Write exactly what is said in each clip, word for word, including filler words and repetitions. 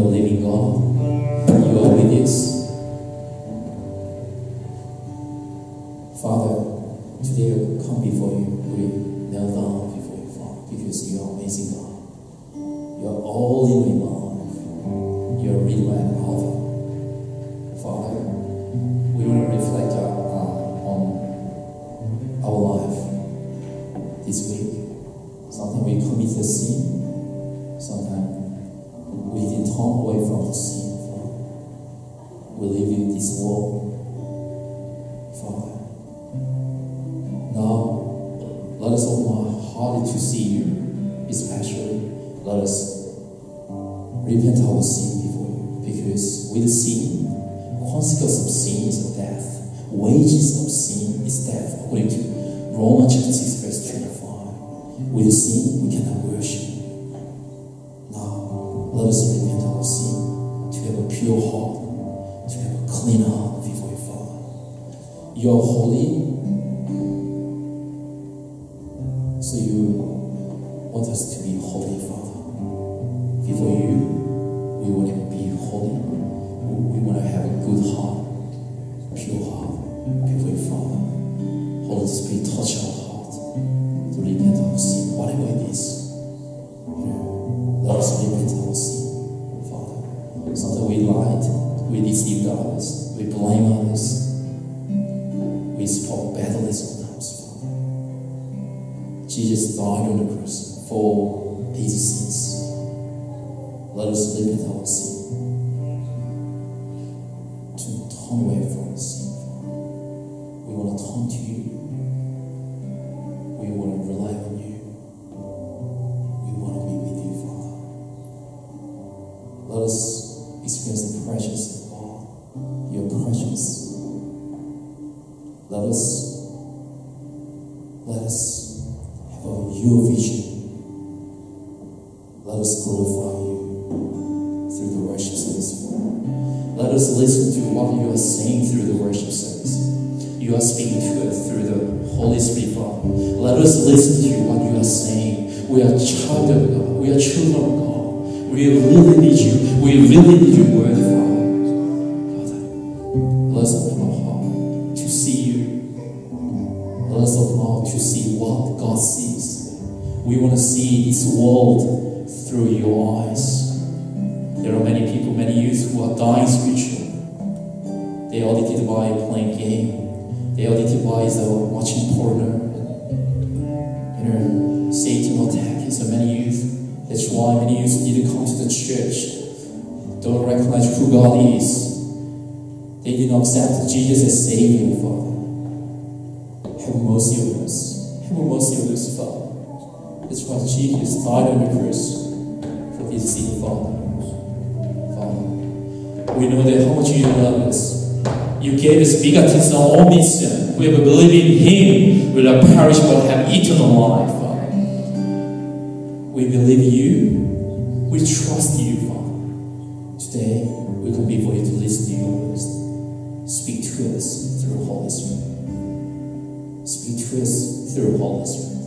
the living God. You are with us. Father, today we come before you. We kneel down before you, Father, because you are amazing God. You are all in my life. You are real and Alpha. Father, we want to reflect our, uh, on our life this week. Sometimes we commit the sin. Sometimes we didn't turn away from the sin. Father. We live in this world. Father, now let us open our heart to see you. Especially, let us repent our sin before you. Because with sin, consequence of sin is death. Wages of sin is death, according to Romans chapter six, verse twenty-five. With sin, we cannot worship. Now, let us repent our sin, to have a pure heart, to have a clean heart before you, Father. You are holy, so you want us to be holy, Father. Before you, we want to be holy. We want to have a good heart, pure heart, before you, Father. Holy Spirit, touch our heart to repent our sin, whatever it is. You know, let us repent our sin, Father. Sometimes we lied, we deceived others, we blame others, we spoke badly sometimes, Father. Jesus died on the cross for these sins. Let us repent our sin. Turn away from sin. We want to turn to you. We want to rely on you. We want to be with you, Father. Let us experience the presence of God, your presence. Let us, let us have a, your vision. Let us glorify you through the worship service. Let us listen to what you are saying through the worship service. You are speaking to us through the Holy Spirit, Father. Let us listen to what you are saying. We are child of God. We are children of God. We really need you. We really need your word, Father. Father, let us open our heart to see you. Let us open our heart to see what God sees. We want to see this world through your eyes. There are many people, many youth who are dying spiritually. They are addicted by playing game. They are addicted by uh, watching porn. You know, Satan attack. So many youth. That's why many youth need to come to the church. Don't recognize who God is. They do not accept Jesus as Savior, Father. Have mercy on us. Have mercy on us, Father. That's why Jesus died on the cross for this sin, Father. We know that how much you love us. You gave us begotten Son, only Son. Whoever believes in Him will not perish but have eternal life, Father. We believe you. We trust you, Father. Today, we come before you to listen to your words. Speak to us through the Holy Spirit. Speak to us through the Holy Spirit.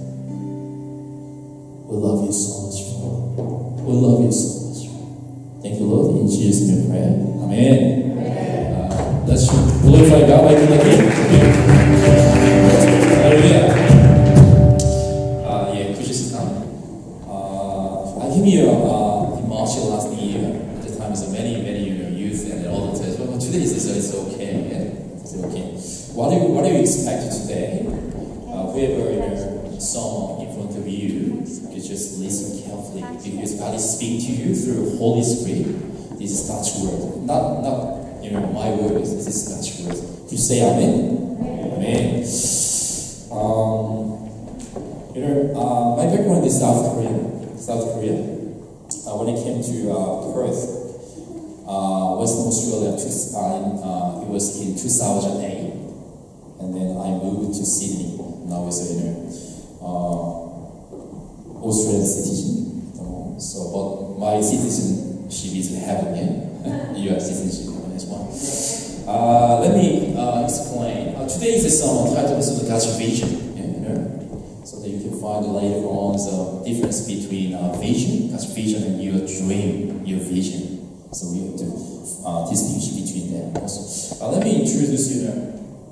We love you so much, Father. We love you so much. Thank you, Lord. In Jesus' name we pray. Amen. Amen. Uh, let's glorify God by being again. Hallelujah. Uh, yeah, could you sit down? Uh, I came here uh, in March last year. At the time, so many, many youth and all the church. But today is it's okay. Yeah, it's okay. What do you, what do you expect today? Uh, whoever you know, someone in front of you, you just listen carefully because God is speaking to you through Holy Spirit. This is God's word, not not you know my words. This is God's word. Could you say Amen? Amen. Um, you know, uh, my background is South Korea. South Korea. Uh, when I came to uh, Perth, uh, Western Australia, to, uh, uh, it was in two thousand eight, and then I moved to Sydney. Now it's you know. Uh, Australian citizen. So, but my citizenship is in heaven, yeah? U S citizenship as well. Uh, let me uh, explain. Uh, today is a sermon titled God's Vision. Yeah, you know? So that you can find later on the difference between uh, vision, God's vision, and your dream, your vision. So we have to uh, distinguish between them also. Uh, let me introduce you now.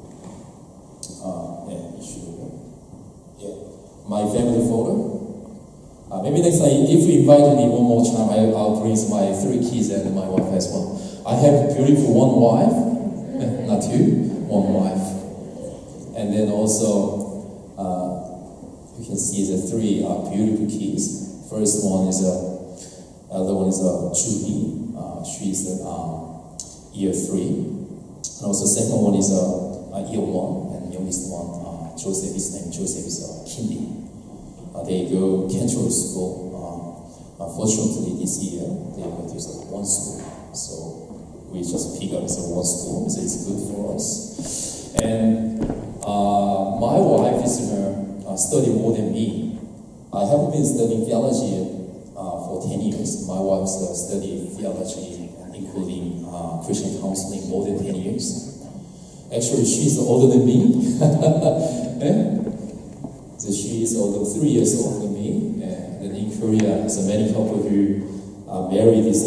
Uh, yeah, you should. Yeah, my family photo. Uh, maybe next time, if you invite me one more time, I, I'll bring my three kids and my wife as well. I have beautiful one wife, not two, one wife. And then also, uh, you can see the three uh, beautiful kids. First one is, uh, other one is uh, Julie. Uh, she's uh, year three. And also second one is uh, uh, year one, and youngest one, uh, Joseph, his name Joseph is uh, Kindy. Uh, they go Cantrell School. Uh, unfortunately, this year they went to uh, one school, so we just pick up as one school, so it's good for us. And uh, my wife is uh, uh, study more than me. I have been studying theology uh, for ten years. My wife uh, studied theology, including uh, Christian counseling, more than ten years. Actually, she's older than me. eh? So she is older, three years older than me. And then in Korea, there's so many couple who uh, married this,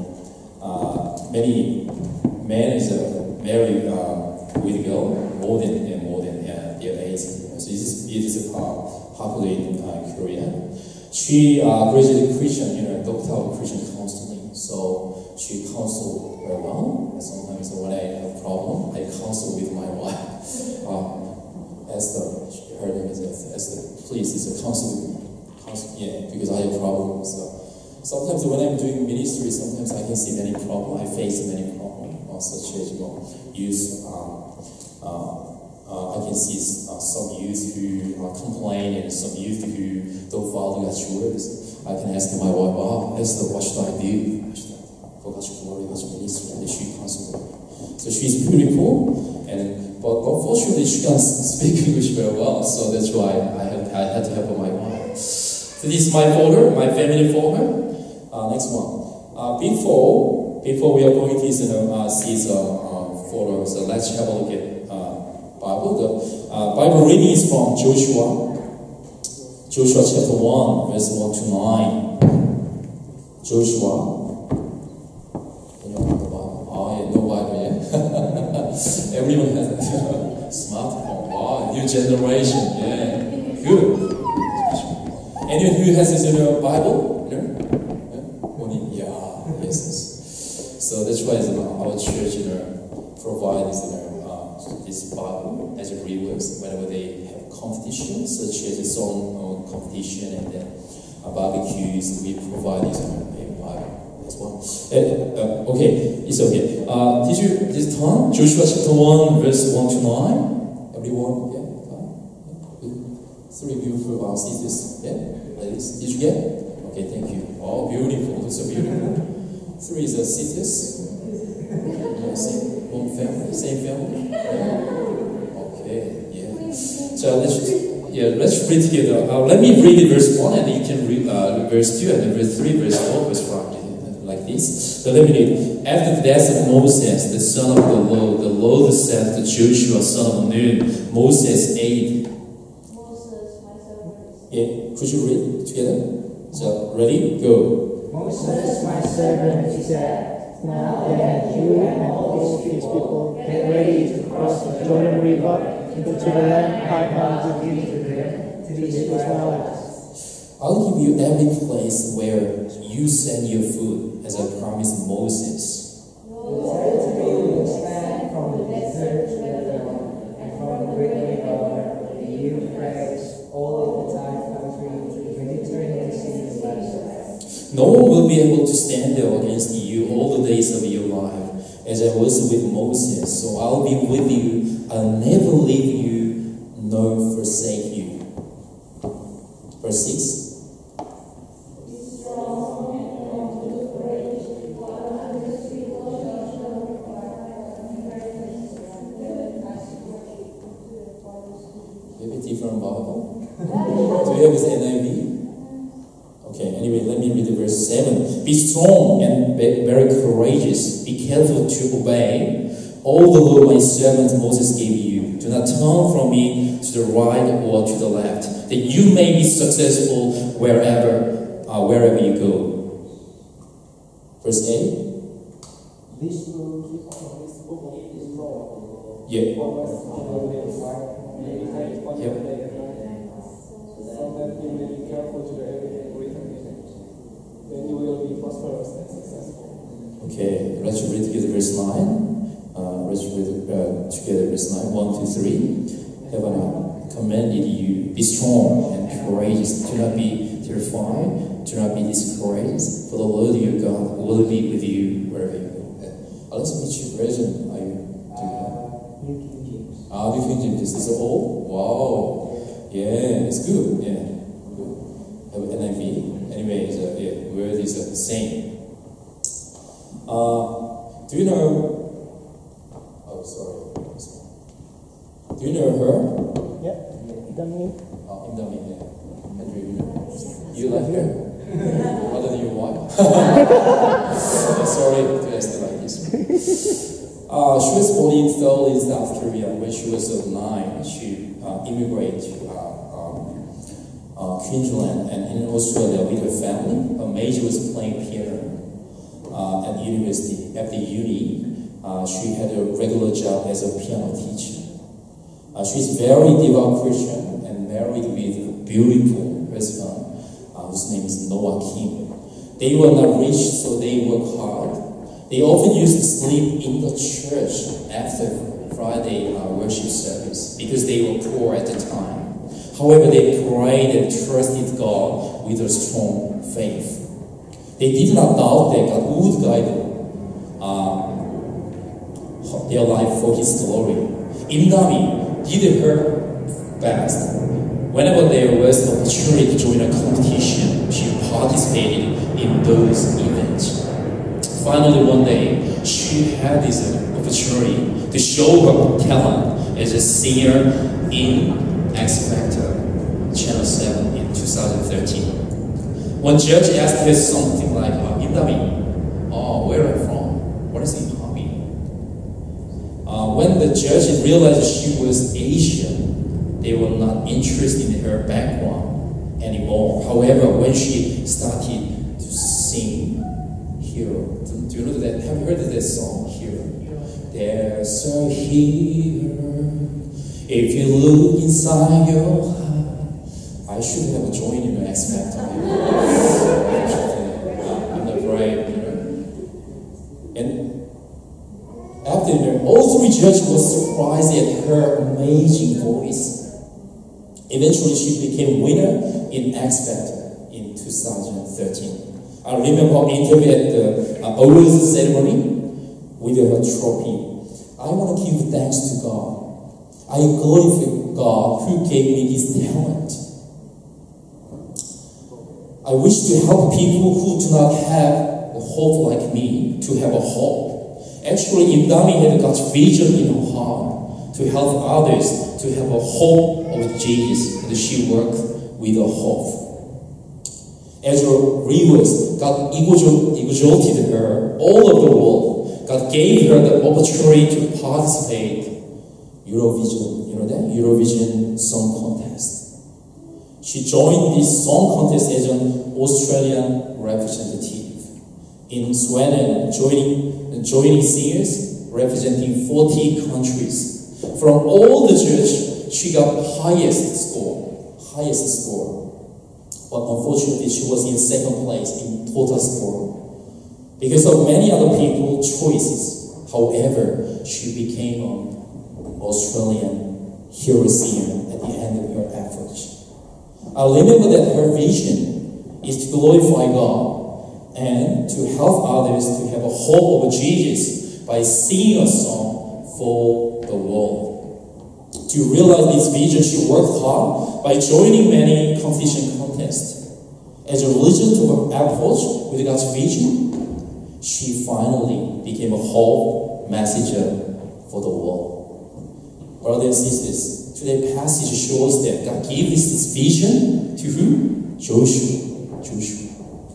uh, many men is uh, married uh, with a girl more than uh, more than uh, their age. So it is, it is uh, popular in uh, Korea. She uh, graduated Christian, you know, doctor of Christian counseling. So she counseled very well. And sometimes when I have a problem, I counsel with my wife. Uh, Esther, her name is Esther. Please, it's a counsel with me. Counsel, yeah, because I have problems. So sometimes when I'm doing ministry, sometimes I can see many problems. I face many problems, uh, such as you know, youth. Um, uh, uh, I can see uh, some youth who uh, complain and some youth who don't follow God's words. I can ask my wife, "Oh, Esther, what should I do? What should I do for God's glory, God's ministry?" And she counsels me. So she's beautiful and. But unfortunately, she can't speak English very well, so that's why I, have, I had to help my wife. So this is my folder, my family folder. Uh, next one. Uh, before before we are going to you know, uh, see the uh, folder, so let's have a look at uh, Bible. The uh, Bible reading is from Joshua, Joshua chapter one, verse one to nine. Joshua. Everyone has a smartphone. Wow, new generation. Yeah, good. Anyone who has this in your Bible? Yeah? Yeah? Yeah. Yes, yes. So that's why our church, you know, provides you know, uh, this Bible as a reverse whenever they have competitions, such as a song uh, competition and then uh, barbecues. We provide this you know, Bible. Well. Uh, uh, okay, it's okay. Uh, did you this time Joshua chapter one verse one to nine? Everyone, yeah, yeah. Three beautiful uh, sisters, yeah, ladies. Did you get? Okay, thank you. Oh, beautiful, that's so beautiful. Three is uh, sisters. Yeah, same one family, same family. Yeah. Okay, yeah. So let's yeah let's read together. Uh, let me read verse one, and then you can read uh, verse two, and then verse three, verse four, verse five. Like this. So let me read. After the death of Moses, the son of the Lord, the Lord said to Joshua, son of Nun, Moses ate. Moses, my servant. Yeah, could you read together? So, ready? Go. Moses, my servant, he said, now then, you and all these people get ready to cross the Jordan River into the land I am to give to them, to the Israelites. I'll give you every place where you send your food, as I promised Moses. The territory will stand from the desert to the Lebanon, and from the great river, the Euphrates, all of the Thai country, to the Mediterranean Sea and West. No one will be able to stand there against you all the days of your life, as I was with Moses. So I'll be with you, I'll never leave you, nor forsake you. Verse six. Different Bible? Do you have this N I V? Okay, anyway, let me read the verse seven. Be strong and be very courageous. Be careful to obey all the law my servant Moses gave you. Do not turn from me to the right or to the left, that you may be successful wherever, uh, wherever you go. Verse eight. This will keep on this book is Lord. Yeah. Always on the day of life, meditate on Yep. the day of life. So that you may be careful to do everything written in it. Then you will be prosperous and successful. Okay, let's read together verse nine. Uh, let's read uh, together verse nine. One, two, three. Heaven I commanded you, be strong and courageous. Do not be terrified. Do not be discouraged. For the Lord your God will be with you wherever you go. Uh, let's meet you version. Are you doing that? New King James. Ah, New King James. This is all. Wow. Yeah, it's good. Yeah, good. Have N I V. Anyway, so, yeah, word is the same. Uh, do you know? Oh, sorry. Do you know her? Yeah. Dami. Oh, Indami. Yeah. Andrew, you know. You like her? Other than your wife? Sorry to ask you like this. Uh, she was born in Seoul in South Korea. When she was uh, nine, she uh, immigrated to uh, um, uh, Queensland and in Australia with her family. Her major was playing piano uh, at university. At the uni, uh, she had a regular job as a piano teacher. Uh, she's very devout Christian and married with a beautiful husband uh, whose name is Noah Kim. They were not rich, so they worked hard. They often used to sleep in the church after Friday uh, worship service because they were poor at the time. However, they prayed and trusted God with a strong faith. They did not doubt that God would guide uh, their life for His glory. Indami did her best. Whenever there was an opportunity to join a competition, she participated in those events. Finally, one day, she had this opportunity to show her talent as a singer in X Factor, Channel seven in two thousand thirteen. One judge asked her something like, uh, Indami, oh, where are you from? What is your hobby? Uh, when the judge realized she was Asian, they were not interested in her background anymore. However, when she started to sing Hero, do, do you know that? Have you heard of that song, Hero? There's a hero, if you look inside your heart. I should have joined in the X Factor. I'm not right, you know. And after that, all three judges were surprised at her amazing voice. Eventually, she became winner in X Factor in two thousand thirteen. I remember her interview at the uh, awards ceremony with her trophy. I want to give thanks to God. I glorify God who gave me this talent. I wish to help people who do not have a hope like me to have a hope. Actually, Indami had God's vision in her heart to help others to have a hope of Jesus, and she worked with a hope. As her rivers, God exalted her all over the world. God gave her the opportunity to participate Eurovision, you know that? Eurovision Song Contest. She joined this song contest as an Australian representative. In Sweden, joining, joining singers representing forty countries. From all the judges, she got highest score, highest score. But unfortunately, she was in second place in total score. Because of many other people's choices, however, she became an Australian hero singer at the end of her efforts. I remember that her vision is to glorify God and to help others to have a hope of Jesus by singing a song for the world. To realize this vision, she worked hard by joining many competition contests. As a result of her approach with God's vision, she finally became a hope messenger for the world. Brothers and sisters, today's passage shows that God gave this vision to who? Joshua. Joshua.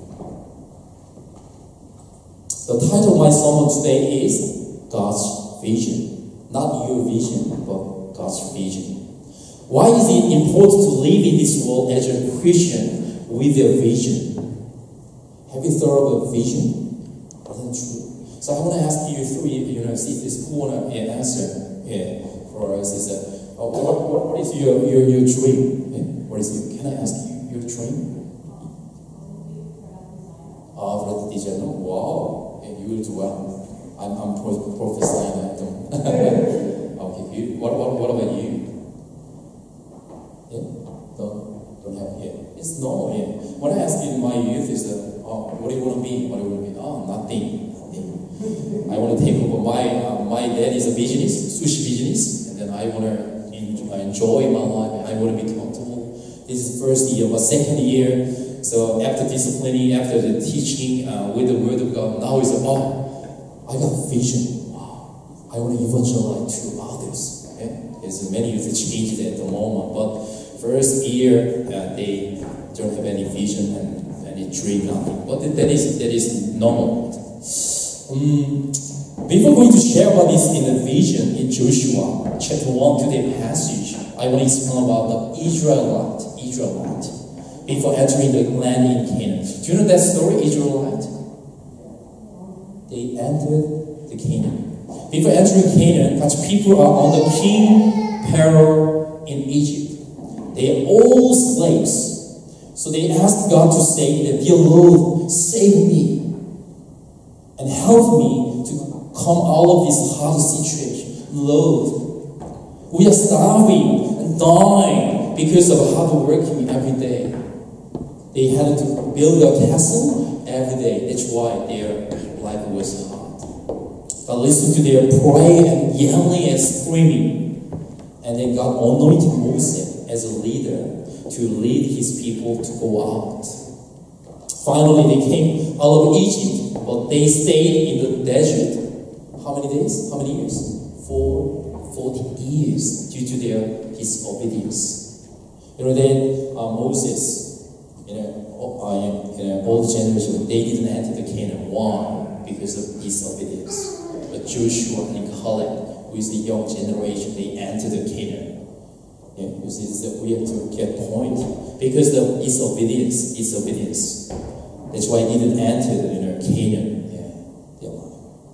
The title of my sermon today is God's Vision. Not your vision, but God's vision. Why is it important to live in this world as a Christian with a vision? Have you thought of a vision? Isn't true? So I want to ask you three, you know, see if this who want to yeah, answer yeah, for us is that, uh, what, what, what is your, your, your dream? Yeah? What is your, can I ask you, your dream? Ah, for the designer. Wow, yeah, you will do well. I'm, I'm pro- prophesying that. Okay, you, what, what, what about you? Yeah? Don't, don't have, yeah. It's normal, yeah. When I ask you in my youth is that, oh, what do you want to be? What do you want to be? Oh, nothing. nothing. I want to take over. My, uh, my dad is a business, sushi business, and then I want to enjoy my life. I want to be comfortable. This is first year, but second year, so after disciplining, after the teaching uh, with the Word of God, now it's like, oh, I got a vision. Wow, I want to evangelize to others. Okay? There's many youth changes at the moment, but first year uh, they don't have any vision and any dream, nothing. But that is that is normal. Um, before going to share about this in the vision in Joshua chapter one today passage, I want to explain about the Israelite. Israelite. Before entering the land in Canaan. Do you know that story, Israelite? They entered the Canaan. Before entering Canaan, God's people are under King Pharaoh in Egypt. They are all slaves. So they asked God to say that, dear Lord, save me and help me to come out of this hard situation. Lord, we are starving and dying because of hard working every day. They had to build a castle every day. That's why their life was hard. But listen to their praying and yelling and screaming. And then God anointed Moses as a leader to lead his people to go out. Finally, they came out of Egypt, but they stayed in the desert. How many days? How many years? For forty years due to their disobedience. You know, then uh, Moses, in an uh, old generation, they didn't enter the Canaan. Why? Because of disobedience. But Joshua and Caleb, who is the young generation, they entered the Canaan. Yeah, because it's that we have to get point. Because the disobedience, disobedience. That's why they didn't enter the you know, Canaan. Yeah, yeah.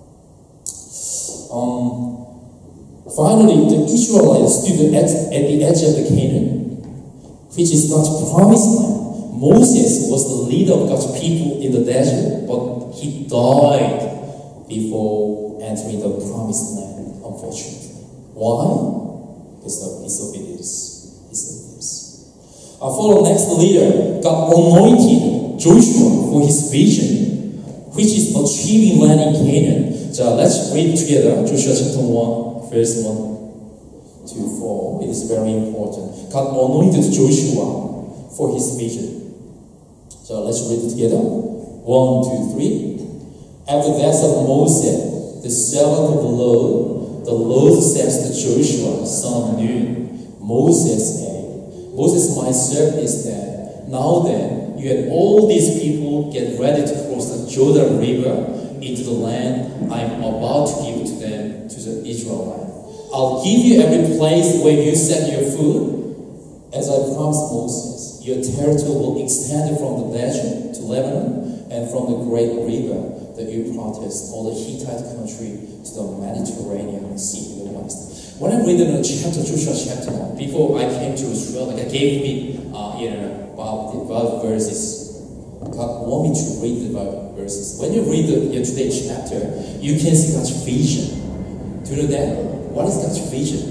Um, finally, the Israelites stood at, at the edge of the Canaan, which is God's promised land. Moses was the leader of God's people in the desert, but he died before entering the promised land, unfortunately. Why? Because of disobedience. disobedience. Our follow next leader, God anointed Joshua for his vision, which is achieving land in Canaan. So let's read together Joshua chapter one, verse one to four. It is very important. God anointed Joshua for his vision. So let's read it together. One, two, three. After the death of Moses, the servant of the Lord, the Lord says to Joshua, son of Nun, Moses said, Moses, my servant, is dead. Now then, you and all these people get ready to cross the Jordan River into the land I am about to give to them, to the Israelites. I'll give you every place where you set your foot, as I promised Moses. Your territory will extend from the desert to Lebanon and from the great river, the Euphrates, or the Hittite country to the Mediterranean Sea in the west. When I read in the chapter, Joshua chapter one, before I came to Israel, like I gave me, uh, you know, about the about verses. God want me to read the verses. When you read the yeah, today's chapter, you can see God's vision. Do you know that? What is God's vision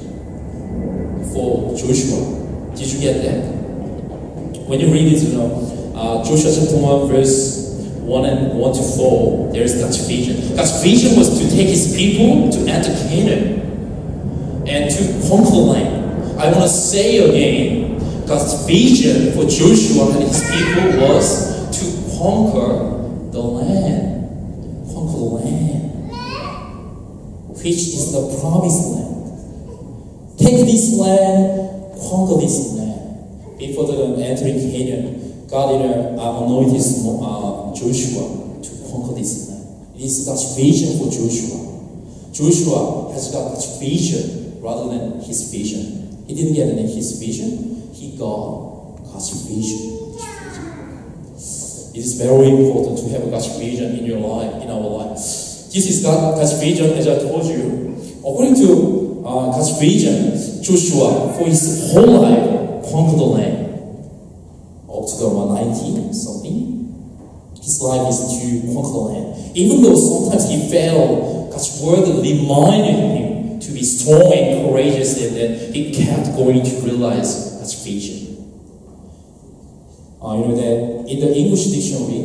for Joshua? Did you get that? When you read it, you know, uh, Joshua chapter one, verse one and one to four, there is God's vision. God's vision was to take his people to enter Canaan and to conquer the land. I want to say again, God's vision for Joshua and his people was to conquer the land. Conquer the land, which is the promised land. Take this land, conquer this land. Before the entering Canaan, God uh, anointed uh, Joshua to conquer this land. It is God's vision for Joshua. Joshua has got God's vision rather than his vision. He didn't get any his vision, he got God's vision. It is very important to have God's vision in your life, in our life. This is God, God's vision, as I told you. According to uh, God's vision, Joshua, for his whole life, conquered the land. Up to the one nineteen something. His life is to conquer the land. Even though sometimes he failed, God's word reminded him to be strong and courageous, and then he kept going to realize God's vision. Uh, you know that in the English dictionary,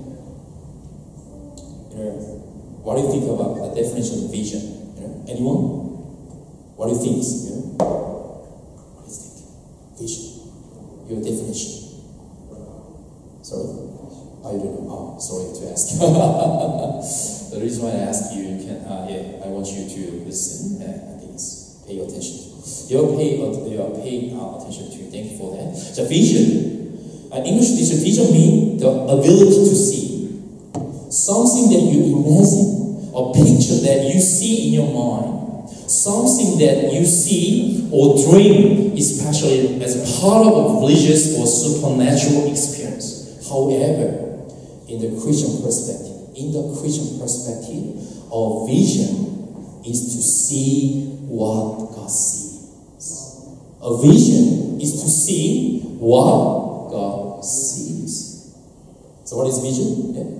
you know, what do you think about the definition of vision? You know, anyone? What do you think? You know? What do you think? Vision. Your definition. Sorry? I don't know. Oh, sorry to ask. The reason why I ask you, you can, uh, yeah, I want you to listen and please pay attention. You pay, you pay uh, attention to. Thank you for that. The vision. Uh, English vision means the ability to see something that you imagine, a picture that you see in your mind, something that you see or dream, especially as part of a religious or supernatural experience. However, in the Christian perspective, in the Christian perspective, our vision is to see what God sees. A vision is to see what God sees. So what is vision? Yeah.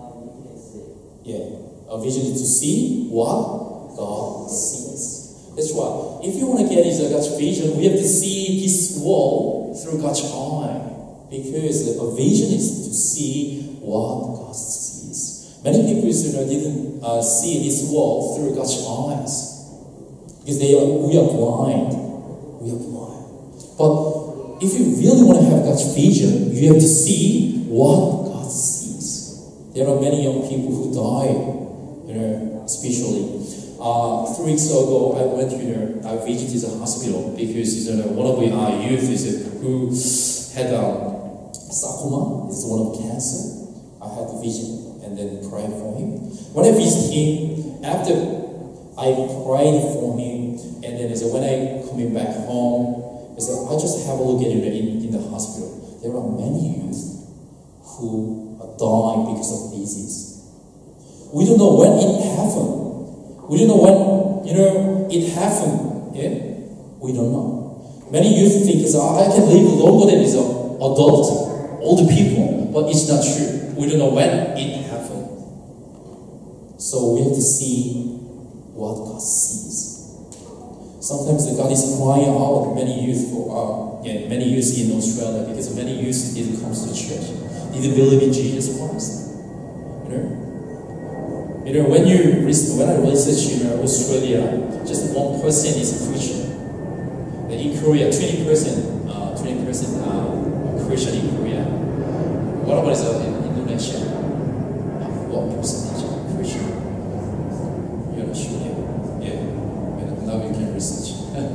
Yeah. A vision is to see what God sees. That's why if you want to get into God's vision, we have to see this world through God's eye. Because a vision is to see what God sees. Many people, you know, didn't uh, see this world through God's eyes. Because they are, we are blind. We are blind. But if you really want to have God's vision, you have to see what God sees. There are many young people who died, you know, especially. Uh, three weeks ago, I went, you know, I visited the hospital because, you know, one of the uh, youth is uh, who had um, sarcoma, it's one of cancer. I had the vision and then prayed for him. When I visited him, after I prayed for him, and then so when I coming back home, I said, I just have a look at it in, in the hospital. There are many youth who are dying because of disease. We don't know when it happened. We don't know when, you know, it happened. Yeah? We don't know. Many youth think is, oh, I can live longer than this adult, older people, but it's not true. We don't know when it happened. So we have to see what God sees. Sometimes God is crying out many youth for uh, yeah, many youth in Australia because many youth didn't come to church, didn't believe in Jesus Christ. You know, you know when you when I research in you know, Australia, just one percent is a Christian. And in Korea, twenty percent, uh, twenty percent uh, Christian in Korea. What about uh, in Indonesia? Uh, what percentage Christian? You're not sure. Yeah. Now you can research.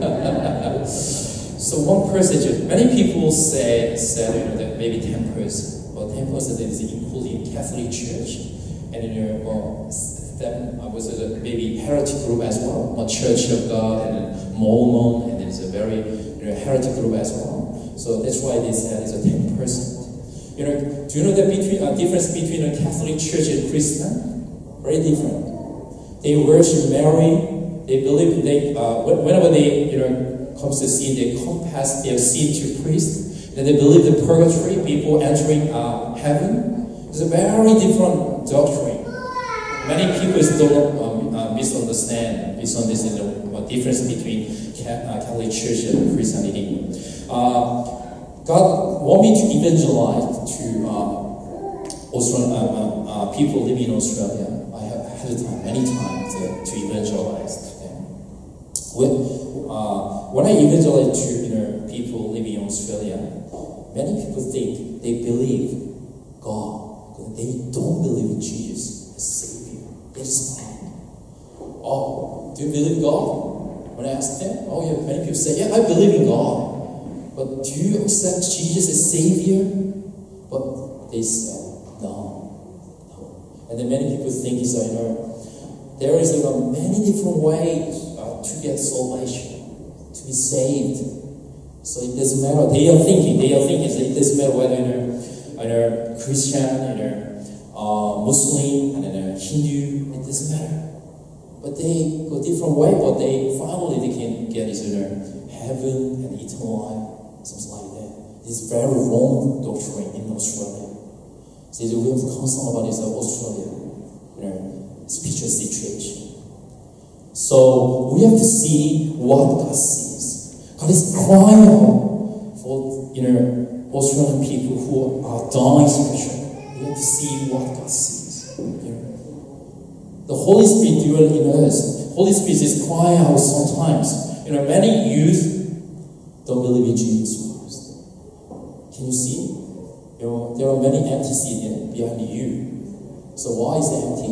So one percentage, many people say, say you know, that maybe ten percent, but ten percent is including Catholic Church, and you know, well, then I was a maybe heretic group as well, a Church of God, and then Mormon, and it's a very you know, heretic group as well. So that's why they said it's a ten percent. You know, do you know the between uh, difference between a Catholic Church and Christian? Very different. They worship Mary. They believe they uh, whenever they you know comes to sin, they confess their sin to priest. Then they believe the purgatory, people entering uh, heaven. It's a very different doctrine. Many people still um, uh, misunderstand, misunderstand the uh, difference between Catholic Church and Christianity. Uh, God want me to evangelize to uh, Australian uh, uh, uh, people living in Australia. I have had time many times uh, to evangelize. When, uh, when I evangelize to you know, people living in Australia, many people think they believe God, but they don't believe in Jesus as Savior. That's fine. Oh, do you believe God? When I ask them, oh yeah, many people say, yeah, I believe in God. But do you accept Jesus as Savior? But they say, no, no. And then many people think, is, you know, there is uh, many different ways to get salvation, to be saved. So it doesn't matter. They are thinking, they are thinking, so it doesn't matter whether you're, you're Christian, you know, uh, Muslim and then a Hindu, it doesn't matter. But they go different way, but they finally they can get is you know, heaven and eternal life, something like that. This is very wrong doctrine in Australia. So we have to concern about this uh, Australia, you know, spiritual situation. So we have to see what God sees. God is crying out for you know Australian people who are dying spiritually. We have to see what God sees. You know. The Holy Spirit dwells in us. Holy Spirit is crying out sometimes. You know, many youth don't believe in Jesus Christ. Can you see? You know, there are many empty seats behind you. So why is it empty?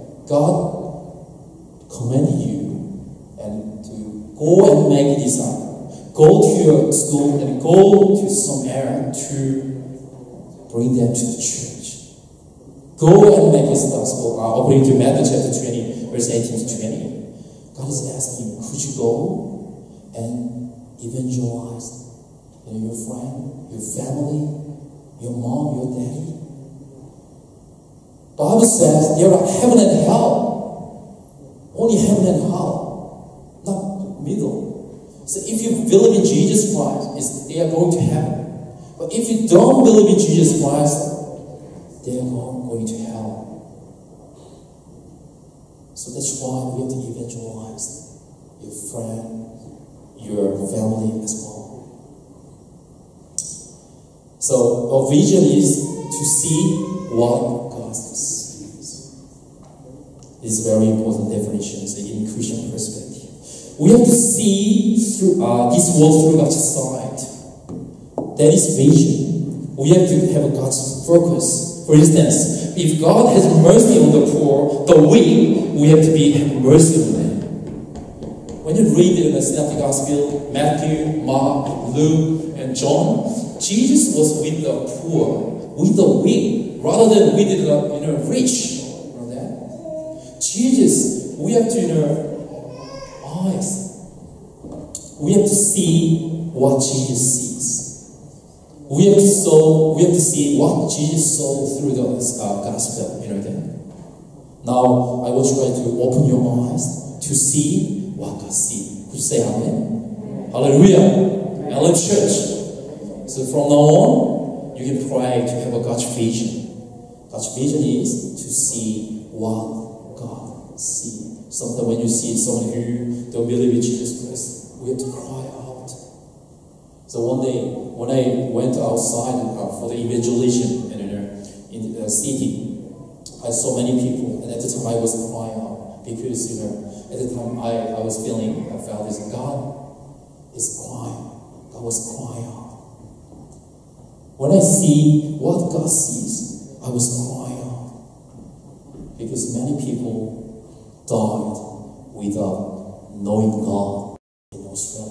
God commanded you and to go and make a disciple. Go to your school and go to some area to bring them to the church. Go and make his gospel, uh, according to Matthew chapter twenty, verse eighteen to twenty. God is asking, could you go and evangelize you know, your friend, your family, your mom, your daddy? Bible says there are heaven and hell. Only heaven and hell, not middle. So if you believe in Jesus Christ, it's, they are going to heaven. But if you don't believe in Jesus Christ, they are going to hell. So that's why we have to evangelize your friend, your family as well. So our vision is to see what God sees. This is a very important definition in Christian perspective. We have to see through uh, this world through God's sight. That is vision. We have to have God's focus. For instance, if God has mercy on the poor, the weak, we have to be have mercy on them. When you read in the Synoptic Gospel, Matthew, Mark, Luke, and John, Jesus was with the poor, with the weak, rather than with the you know rich. You know that? Jesus, we have to you know eyes. We have to see what Jesus sees. We have to saw, we have to see what Jesus saw through the uh, gospel, you know that. Now I will try to open your eyes to see what God sees. Could you say amen? Hallelujah. Hallelujah, church. So from now on, you can pray to have a God's vision. God's vision is to see what God sees. Sometimes when you see someone who don't believe in Jesus Christ, we have to cry out. So one day, when I went outside uh, for the evangelization in, uh, in the uh, city, I saw many people, and at the time I was crying out because you know, at the time I, I was feeling, I felt this God is crying. God was crying out. When I see what God sees, I was crying out because many people died without knowing God in Australia.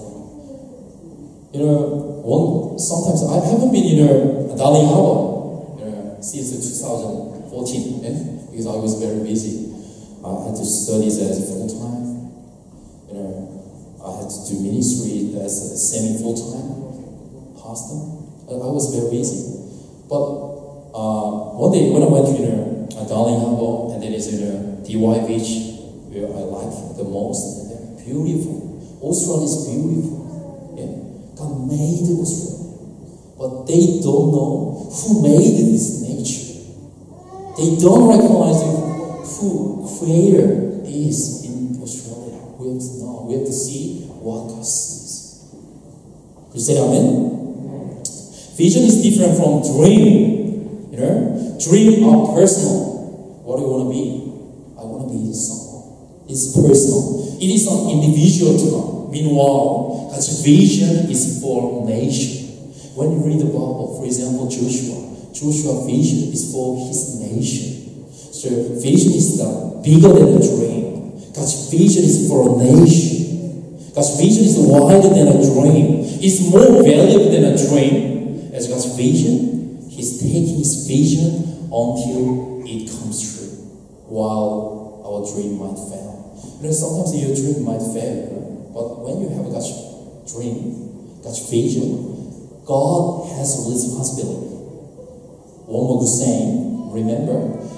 You know, one sometimes I haven't been in a Darling Harbour you know, since two thousand fourteen eh? because I was very busy. I had to study as full time. You know, I had to do ministry as a semi full time pastor. I was very busy. But uh, one day when I went to you know Darling Harbour, and then is you know D Y Beach, where I like the most, and they're beautiful. Australia is beautiful. God made Australia, but they don't know who made this nature. They don't recognize who Creator is in Australia. We have to know. We have to see what God sees. Could you say amen? Vision is different from dream. You know, dream are personal. What do you want to be? I want to be someone. It's personal. It is an individual term. Meanwhile, God's vision is for nation. When you read the Bible, for example, Joshua, Joshua's vision is for his nation. So vision is the bigger than a dream. God's vision is for a nation. God's vision is wider than a dream. It's more valuable than a dream. As God's vision, He's taking His vision until it comes true, while our dream might fail. You know, sometimes your dream might fail. But when you have God's dream, God's vision, God has a responsibility. One more good saying, remember,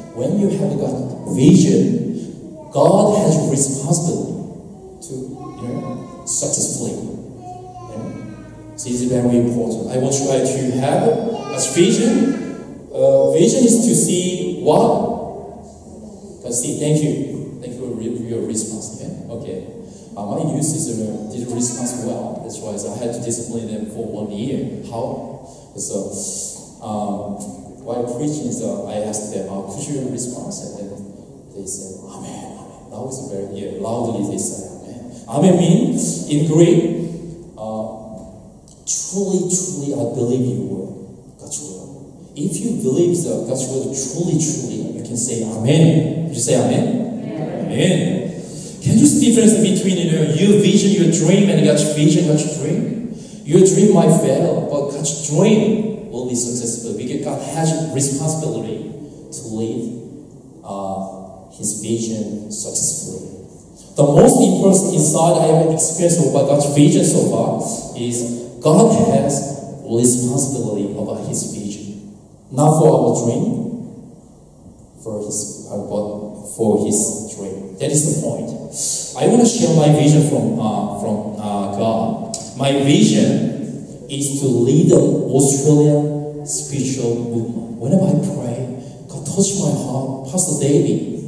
when you have got vision, God has responsibility to, you know, successfully. You know? So it's very important. I will try to have a vision. Uh, vision is to see what? Because see, thank you. Thank you for your response. Okay? Okay. Uh, my youth is, uh, did response well. That's why so I had to discipline them for one year. How? So, um, while preaching, so I asked them, uh, could you respond? And then they said, Amen, Amen. That was very, yeah, loudly they said, Amen. Amen means, in Greek, uh, truly, truly, I believe your word, God's word. If you believe the God's word truly, truly, you can say Amen. Did you say Amen? Amen. Amen. Can you see the difference between, you know, your vision, your dream, and God's vision, God's dream? Your dream might fail, but God's dream will be successful because God has responsibility to lead uh, His vision successfully. The most important insight I have experienced about God's vision so far is God has responsibility about His vision, not for our dream, for His uh, but for His dream. That is the point. I want to share my vision from uh, from uh, God. My vision is to lead the Australian spiritual movement. Whenever I pray, God touch my heart. Pastor David,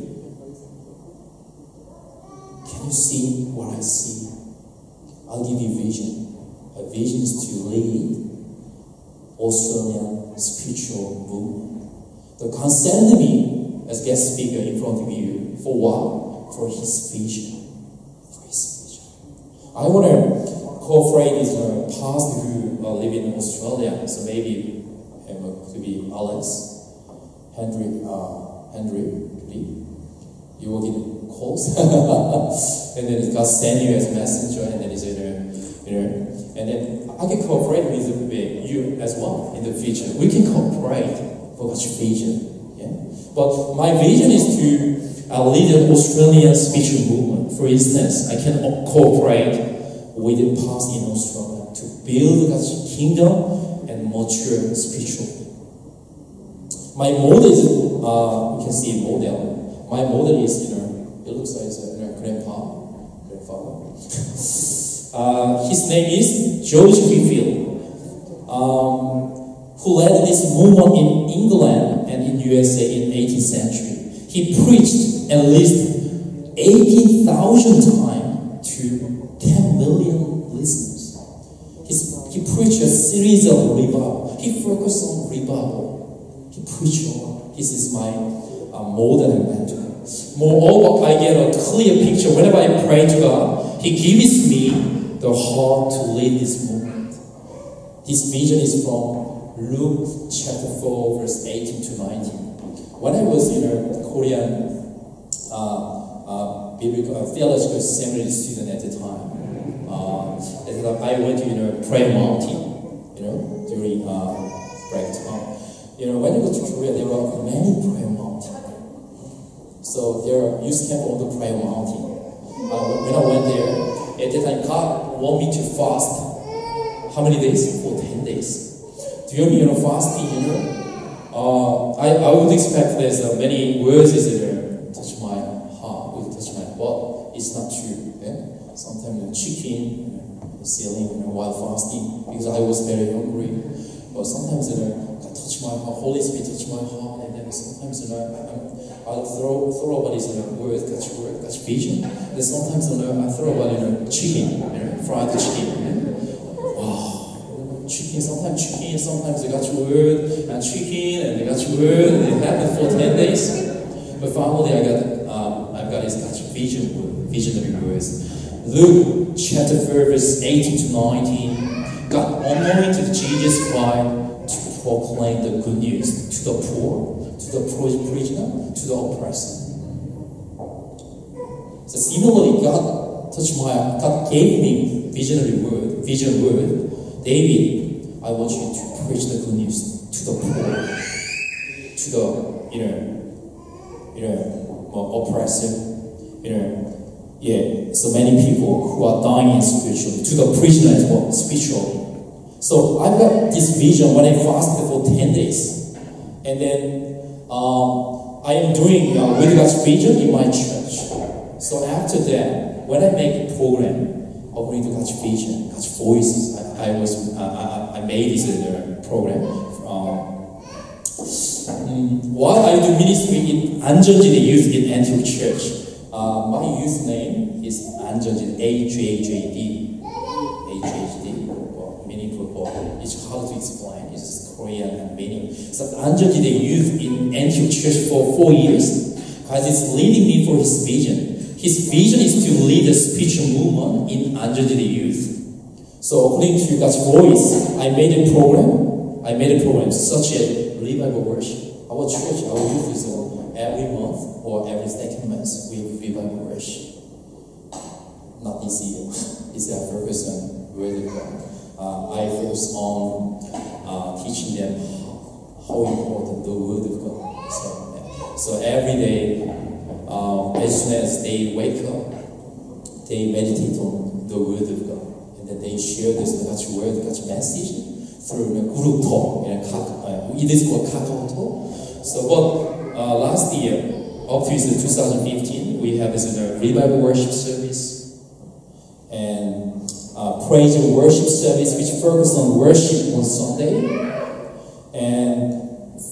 can you see what I see? I'll give you vision. My vision is to lead Australian spiritual movement. So God sent me as guest speaker in front of you for what? For His vision. For His vision. I want to cooperate with a pastor who uh, live in Australia. So maybe um, could be Alex, Henry, uh, Henry, could be. You will get calls, and then God send you as a messenger, and then He's you know, you know, and then I can cooperate with you as well in the future. We can cooperate for God's vision. Yeah, but my vision is to uh, lead an Australian spiritual movement. For instance, I can cooperate with the past in Australia to build God's kingdom and mature spiritually. My model is, uh, you can see a model. My model is, you know, it looks like a you know, grandpa, grandfather. uh, his name is George Whitefield, um, who led this movement in England and in U S A in eighteenth century. He preached at least eighteen thousand times to ten million listeners. He's, he preached a series of revival. He focused on revival. He preached on. This is my uh, model and mentor. Moreover, I get a clear picture whenever I pray to God. He gives me the heart to lead this movement. This vision is from Luke chapter four, verse eighteen to nineteen. When I was, you know, Korean uh, uh, biblical uh, theological seminary student at the time, uh, at the time I went to, you know, prayer mountain, you know, during uh, break time. You know, when I go to Korea, there are many prayer mountains. So there are youth camp on the prayer mountain. Uh, when I went there, at that time God wanted me to fast. How many days? For ten days. During, you know, fasting, you know, uh, I, I would expect there's uh, many words is there, touch my heart, will touch my heart. It's not true. Yeah? Sometimes the chicken, you know, ceiling, you know, while fasting, because I was very hungry. But sometimes, you know, God touch my heart, Holy Spirit touch my heart, and then sometimes, you know, I'm, I'll throw, throw about these, you know, words, God's word, God's vision. Then sometimes, you know, I throw about, you know, chicken, you know, fried chicken. Yeah? Wow. Chicken, sometimes chicken, sometimes they got your word, and chicken, and they got your word, and it happened for ten days. But finally, I got, um, I've got his vision word, visionary words. Luke chapter four, verse eighteen to nineteen. God anointed Jesus Christ to proclaim the good news to the poor, to the prisoner, to the oppressor. So similarly, God touched my, God gave me visionary word, vision word. David, I want you to preach the good news to the poor, to the, you know, you know, oppressive, you know, yeah, so many people who are dying spiritually, to the prisoner as well, spiritually. So I've got this vision when I fasted for ten days, and then um, I am doing uh, with God's vision in my church. So after that, when I make a program according to God's vision, God's voice, I, I was uh, I, I made this uh, program. Um, um, while I do ministry in Anjeonjin Youth in Antioch Church, uh, my youth name is Anjeonjin, A J J D, A J J D, well, meaningful. It's hard to explain. It's Korean meaning. So Anjeonjin Youth in Antioch Church for four years, because it's leading me for his vision. His vision is to lead a spiritual movement in Anjeonjin Youth. So according to God's voice, I made a program. I made a program such as revival worship. Our church, our youth is on every month or every second month we have revival worship. Not this year. This year I focus on word of God. Uh, I focus on uh, teaching them how, how important the word of God. So, yeah. so every day, uh, as soon as they wake up, they meditate on the word of God. And then they share this God's word, God's message through the group talk. You know, uh, it is called Kakao Talk. So, but uh, last year, up to twenty fifteen, we have this uh, revival worship service and uh, praise and worship service, which focus on worship on Sunday, and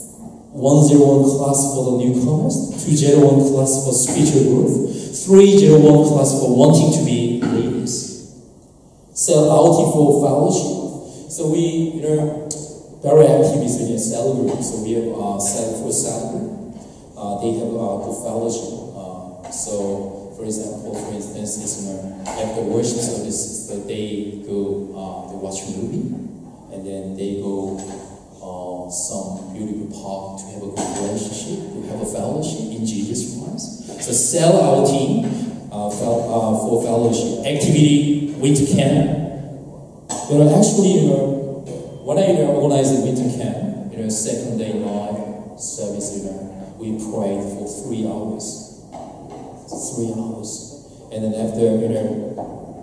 one oh one class for the newcomers, two oh one class for spiritual growth, three oh one class for wanting to be leaders, cell outing for fellowship. So we, you know, very active is in a cell group. So we have a uh, cell for cell group. Uh, they have a uh, good fellowship. Uh, so, for example, for instance, is, you know, after worship service, so they go uh, they watch a movie, and then they go uh, some beautiful park to have a good relationship, to have a fellowship in Jesus Christ. So, cell outing uh, fel uh, for fellowship activity, winter camp. You know, actually, you know. When I you know, organized the winter camp, you know, second day night service, you know, we prayed for three hours. Three hours. And then after, you know,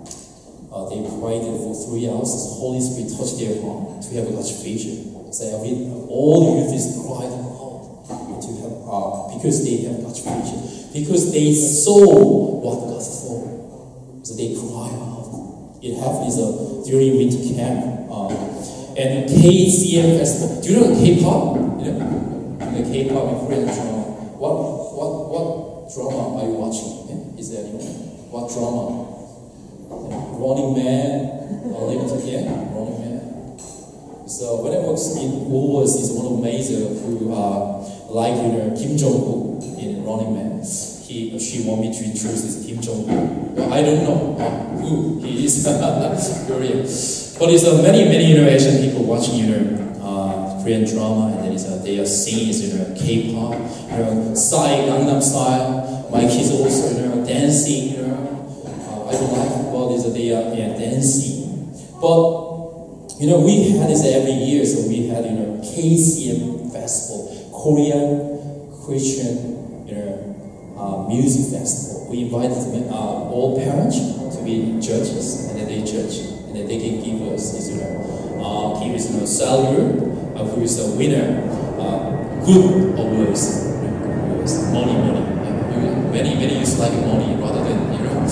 uh, they prayed for three hours, the Holy Spirit touched their heart to have a God's vision. So every, all the youth is cried out to have, uh, because they have God's vision. Because they saw what God saw. So they cry out. It happened uh, during winter camp. Uh, And K C M festival. Do you know K-pop? You know, the K-pop and Korean drama. What what what drama are you watching? Yeah? Is there anyone? What drama? Yeah. Running Man, Unlimited, yeah, Running Man. So when I was in overseas, one of the major who uh, like you know Kim Jong-un in Running Man. He she want me to introduce this Kim Jong-un. Well, I don't know uh, who he is. Korean. But it's uh, many, many you know, Asian people watching you know, uh, Korean drama, and then it's, uh, they are seeing you know, K-pop, you know, Psy, Gangnam Style. My kids also you know, dancing. You know, uh, I don't like it, but it's, uh, they are yeah, dancing. But you know, we had this every year, so we had you know K C M festival, Korean Christian you know uh, music festival. We invited uh, all parents to be judges, and then they judge. And then they can give us, you know, uh, give us you know, salary, uh, who is a winner, uh, good awards, awards, money, money. Yeah. Many, many used like money rather than, you know,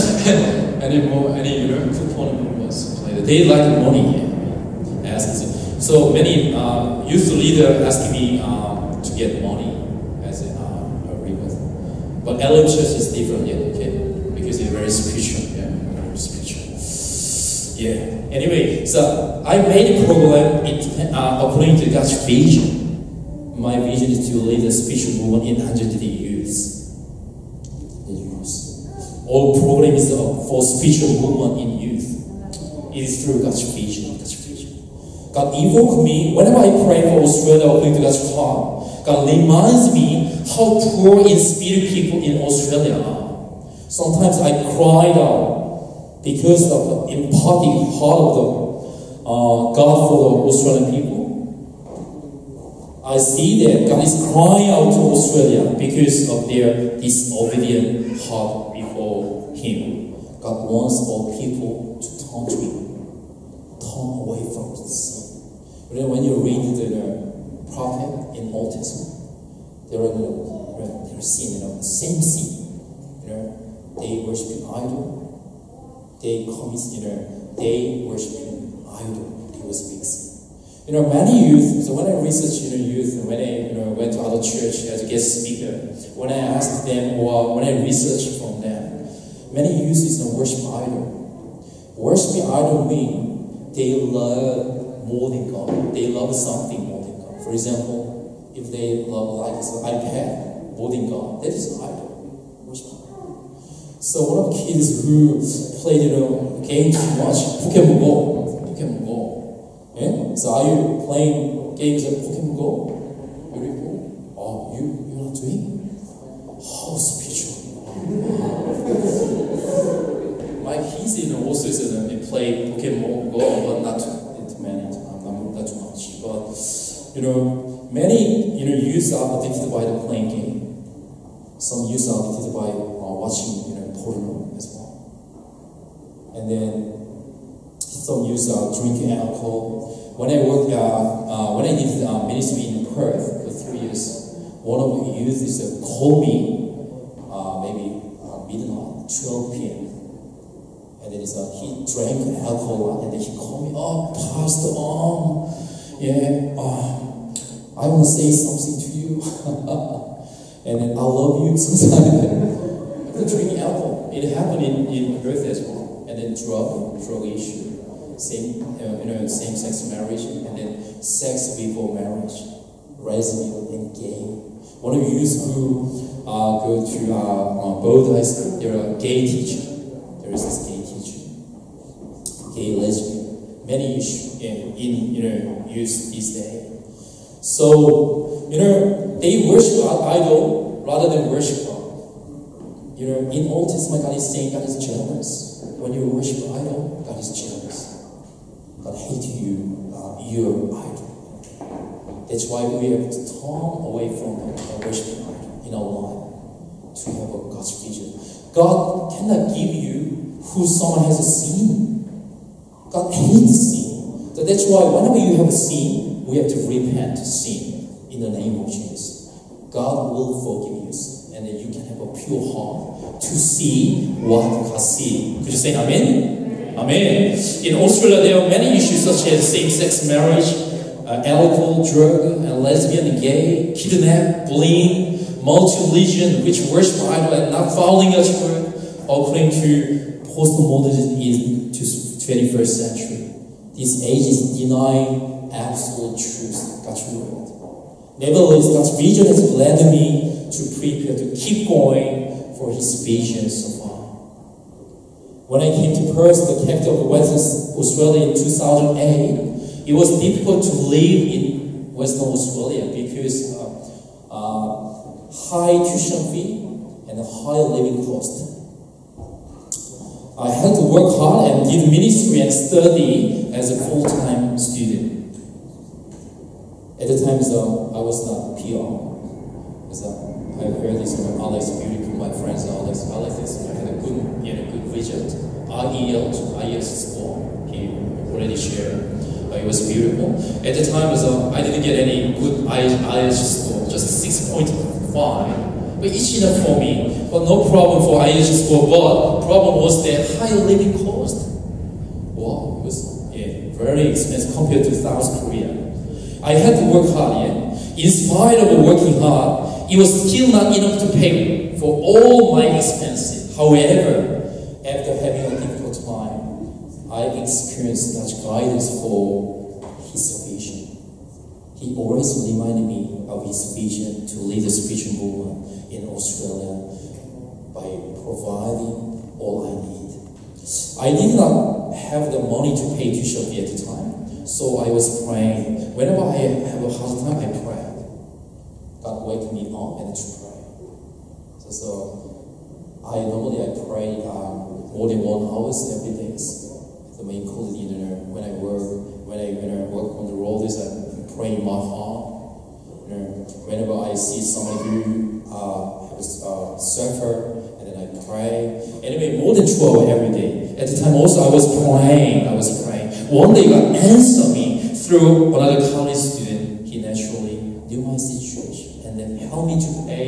any more, any, you know, coupon awards. They like money, yeah. As, so many uh, youth leader ask me uh, to get money as a, uh, a reward. But L M Church is different, yeah, okay, because it's very spiritual, yeah, very spiritual. Yeah. Anyway, so I made a program in, uh, according to God's vision. My vision is to lead a spiritual movement in Anjeonjin youth. All program is for spiritual movement in youth. It is through God's vision. God's vision. God invoked me whenever I pray for Australia according to God's heart. God reminds me how poor in spirit people in Australia are. Sometimes I cried out. Because of the imparting heart of the uh, God for the Australian people, I see that God is crying out to Australia because of their disobedient heart before Him. God wants all people to turn to Him, turn away from sin. When you read the prophet in Old Testament, there are you know, their sin, you know, the same sin. You know, they worship idol. They commit, you know, they worship idol. It was big sin. You know, many youth. So when I research, you know, youth, when I, you know, went to other church as a guest speaker, when I asked them or when I researched from them, many youth is not worship idol. Worshiping idol means they love more than God. They love something more than God. For example, if they love like an iPad more than God, that is an idol. Worship idol. So one of the kids who played, you know, game too much, Pokemon Go, Pokemon Go. Yeah? So are you playing games of Pokemon Go? Very cool. Oh, you you're not doing? How spiritual. My kids, you know, also is, uh, they play Pokemon Go, but not too many times, not too much. But you know, many you know youths are addicted by the playing game. Some youths are addicted by uh, watching, you know, porno as well. And then some youths are drinking alcohol. When I worked, uh, uh, when I did uh, ministry in Perth for three years, one of the youth is uh, called me, uh, maybe uh, midnight, twelve p m And then uh, he drank alcohol, and then he called me, oh, Pastor, um, yeah, uh, I want to say something to you. And then I love you, something like that. Drinking alcohol. It happened in, in Perth as well. And then drug, drug issue. Same, uh, you know, same-sex marriage, and then sex before marriage, lesbian and gay. One of you who uh, go to uh, uh, both high school, there are gay teacher. There is this gay teacher, gay lesbian. Many issues in, in you know use these days. So you know they worship idol rather than worship God. You know, in Old Testament, God is saying God is jealous. When you worship idol, God is jealous. God hates you, uh, your idol. That's why we have to turn away from uh, worshiping idol in our life to have a God's vision. God cannot give you who someone has a sin. God hates sin. So that's why whenever you have a sin, we have to repent sin in the name of Jesus. God will forgive you, and then you can have a pure heart to see what God sees. Could you say Amen? Amen. In Australia, there are many issues such as same-sex marriage, uh, alcohol, drug, and lesbian, gay, kidnap, bullying, multi-religion, which worship idol and not following God's word, according to postmodernism in the twenty-first century. This age is denying absolute truth, God's word. Nevertheless, God's vision has led me to prepare to keep going for His vision so far. When I came to Perth, the capital of Western Australia in two thousand eight, it was difficult to live in Western Australia because uh, uh, high tuition fee and high living cost. I had to work hard and did ministry and study as a full-time student. At the time, so I was not P R. So I heard this from Alex, beautiful, my friends, Alex. Alex is had a good, you know, good vision. I E L to I E L T S score. He already shared. Uh, it was beautiful. At the time, so I didn't get any good I E L T S score, just six point five. But it's enough for me. But no problem for I E L T S score. But problem was the high living cost. Wow, it was yeah, very expensive compared to South Korea. I had to work hard, yeah. In spite of working hard, it was still not enough to pay for all my expenses. However, after having a difficult time, I experienced God's guidance for His vision. He always reminded me of His vision to lead the spiritual movement in Australia by providing all I need. I did not have the money to pay tuition fee at the time, so I was praying. Whenever I have a hard time, I pray. God wake me up and to pray. So, so I normally I pray um, more than one hours every day. So my included you know, when I work, when I when I work on the road, is I pray in my heart. You know, whenever I see somebody who uh, has a uh, surfer, and then I pray. Anyway, more than two hours every day. At the time, also I was praying. I was praying. One day, God answered me through another college student. He naturally knew my situation and then helped me to pay all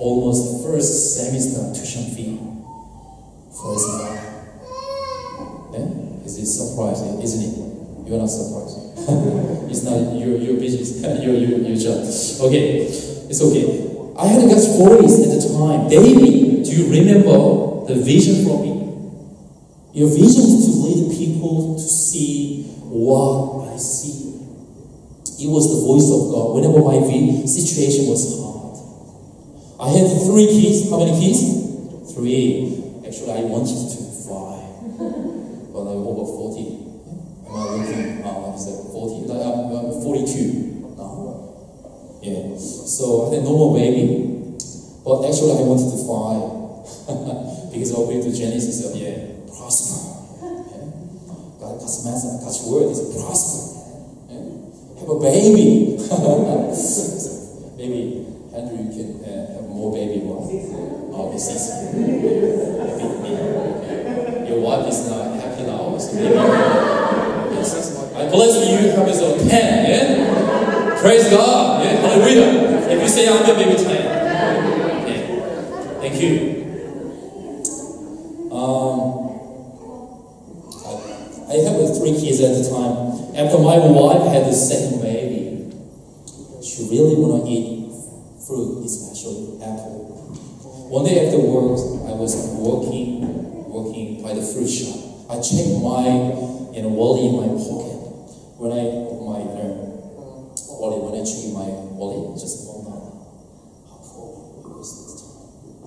almost first semester tuition fee. Praise God. Yeah? Is it surprising, isn't it? You're not surprised. It's not your your business, your your your job. Okay, it's okay. I had God's voice at the time. David, do you remember the vision from me? Your vision is to lead people to see what I see. It was the voice of God whenever my situation was hard. I had three kids. How many kids? Three. Actually, I wanted to five, but I'm over forty. Am I looking? Uh, is that forty? Uh, I'm forty-two now. Yeah. So I had no more baby, but actually I wanted to five because according to Genesis, uh, yeah, prosper. Yeah. God, God's message, God's word is prosper. Have a baby. So maybe Andrew, you can uh, have more baby. Oh, this is your wife is not happy now, so maybe yes. I bless you. Have a ten. Yeah. Praise God. Yeah. Hallelujah. If you say amen, maybe ten. Yeah. Thank you. Um, I, I have three kids at the time. After my wife had the second baby, she really wanted to eat fruit, especially apple. One day after work, I was working, working by the fruit shop. I checked my you know, wallet in my pocket. When I my uh, wallet, when I checked my wallet, just one dollar. How poor it was this time.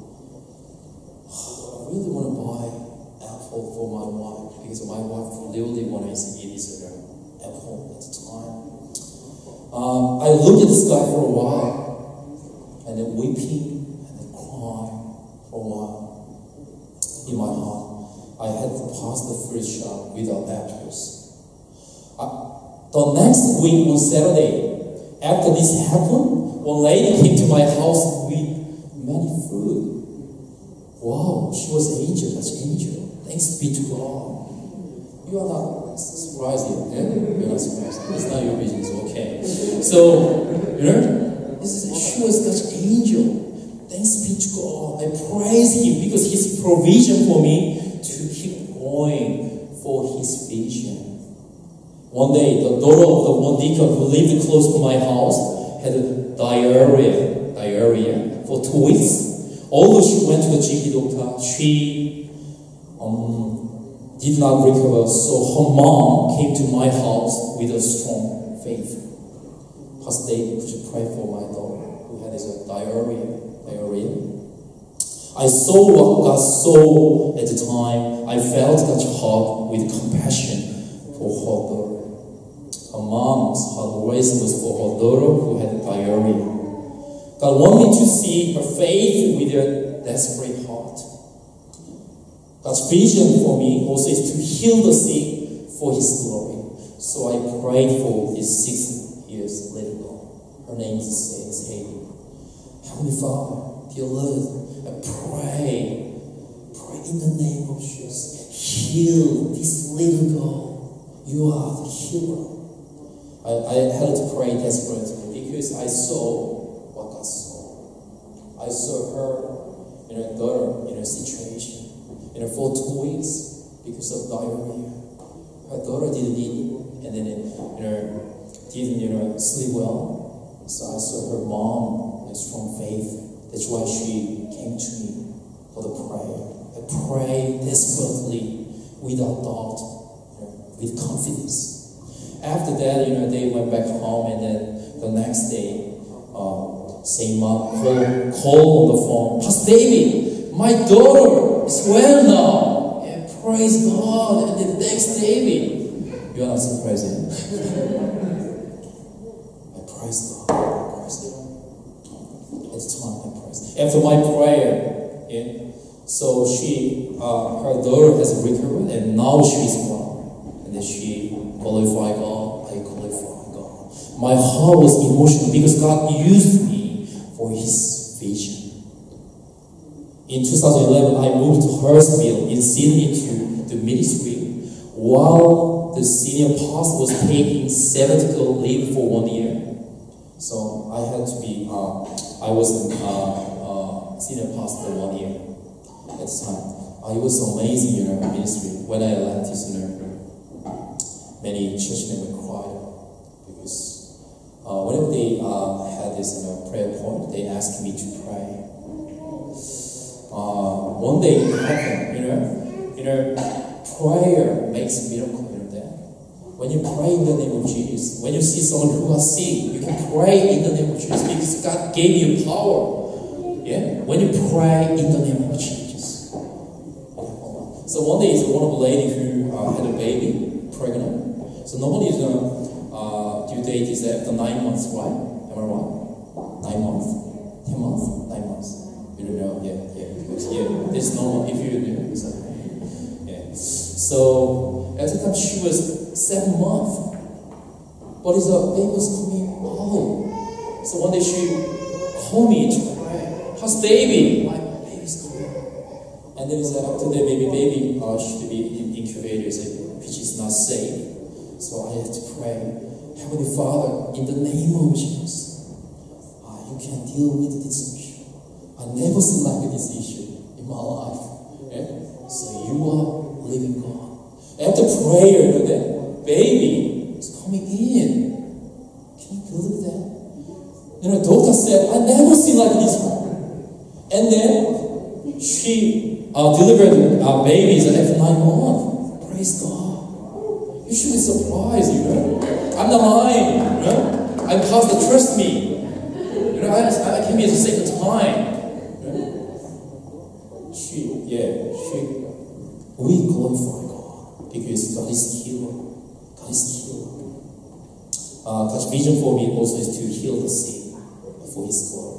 I really want to buy apple for my wife because my wife really wants to eat this apple at the time. Um, I looked at the sky for a while, and then weeping and then crying for a while. In my heart, I had to pass the fruit shop without apples. Uh, the next week on Saturday, after this happened, one lady came to my house with many fruit. Wow, she was an angel, that's an angel. Thanks be to God. You are not surprised yet, yeah? You're not surprised. It's not your business, okay? So, you know, this is she was God's angel. Thanks be to God. I praise Him because His provision for me to keep going for His vision. One day, the daughter of the one deacon who lived close to my house had a diarrhea, diarrhea for two weeks. Although she went to the G P doctor, she um. did not recover, so her mom came to my house with a strong faith. Pastor David, could you pray for my daughter who had this uh, diarrhea? Diarrhea. I saw what God saw at the time. I felt God's heart with compassion for her daughter. Her mom's heart raised was for her daughter who had diarrhea. God wanted me to see her faith with her desperate heart. God's vision for me also is to heal the sick for His glory. So I prayed for this six years little girl. Her name is Haley. Heavenly Father, dear Lord, I pray, pray in the name of Jesus, heal this little girl. You are the healer. I, I had to pray desperately because I saw what God saw. I saw her and her daughter in a situation. You know, for two weeks because of diarrhea. Her daughter didn't eat, and then you know didn't you know sleep well. So I saw her mom has strong faith. That's why she came to me for the prayer. I pray desperately, without doubt, you know, with confidence. After that, you know, they went back home, and then the next day, uh, same mom called call on the phone. Pastor David, my daughter is well now. Yeah, praise God. And then thanks David. You are not surprised, eh? I praise God. I praise God. At the time, I praise. After my prayer, yeah, so she, uh, her daughter has recovered, and now she is well. And then she qualified God. I qualified God. My heart was emotional because God used me for His vision. In two thousand eleven, I moved to Hurstville in Sydney to the ministry while the senior pastor was taking sabbatical leave for one year. So I had to be, uh, I was uh, uh, senior pastor one year at the time. Uh, it was amazing, you know, ministry. When I left, you know, many church members cried because uh, whenever they uh, had this, you know, prayer point, they asked me to pray. Uh, one day it happened, you know, you know, prayer makes a miracle, you know that. When you pray in the name of Jesus, when you see someone who is sick, you can pray in the name of Jesus because God gave you power. Yeah, when you pray in the name of Jesus. So one day, one of the lady who uh, had a baby, pregnant. So normally the uh, due date is after nine months, right? Am I right? Nine months, ten months, nine months. You don't know? Yeah, yeah. Because yeah, this is normal if you do. So, yeah. So at the time she was seven months, but his uh, baby was coming out. So one day she called me to pray. How's baby? My baby's coming. And then it's, uh, after the baby, baby uh, should be in incubator, which is not safe. So I had to pray, Heavenly Father, in the name of Jesus, uh, you can deal with this issue. I never seen like this issue in my life. Yeah? So you are living God. After prayer, the baby is coming in. Can you believe that? You know, doctor said, I never seen like this one. And then she uh, delivered our babies after nine months. Praise God. You should be surprised, you know. I'm not lying, you know. I'm pastor, trust me. You know, I, I came here the second time. You know? She, yeah, she, we glorify God because God is healer. God is healer. Uh, God's vision for me also is to heal the sick for His glory.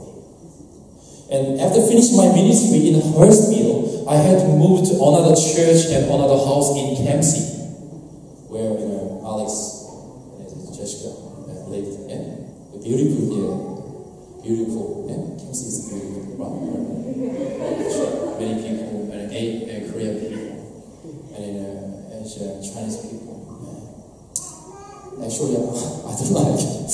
And after finishing my ministry in Hurstville, I had to move to another church and another house in Kempsey, where, you know, Alex and Jessica lived. Yeah, beautiful here, beautiful. Yeah, Kempsey is beautiful, right? Many people, and eight uh, Korean people, and uh, and, uh, Chinese people. Yeah. Actually, I, I don't like it.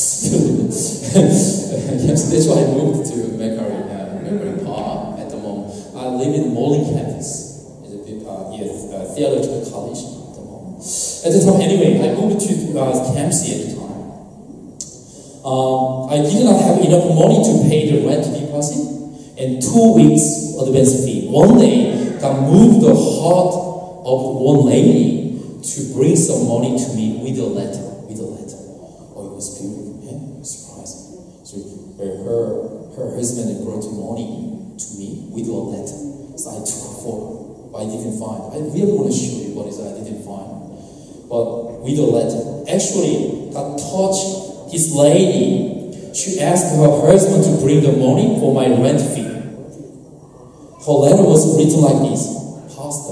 Yes, that's why I moved to Macquarie. Uh, Park at the moment. I live in Morley campus. It's a bit, uh, yeah, uh, theological college at the moment. At the time, anyway, I moved to uh, Kempsey at the time. Um, I did not have enough money to pay the rent deposit and two weeks advance fee. One day, God moved the heart of one lady to bring some money to me with a letter. With a letter. Oh, it was beautiful. Yeah, surprising. So uh, her. Her husband brought money to me with a letter. So I took a photo, but I didn't find. I really want to show you what is I didn't find. But with a letter. Actually, God touched this lady. She asked her husband to bring the money for my rent fee. Her letter was written like this. Pastor,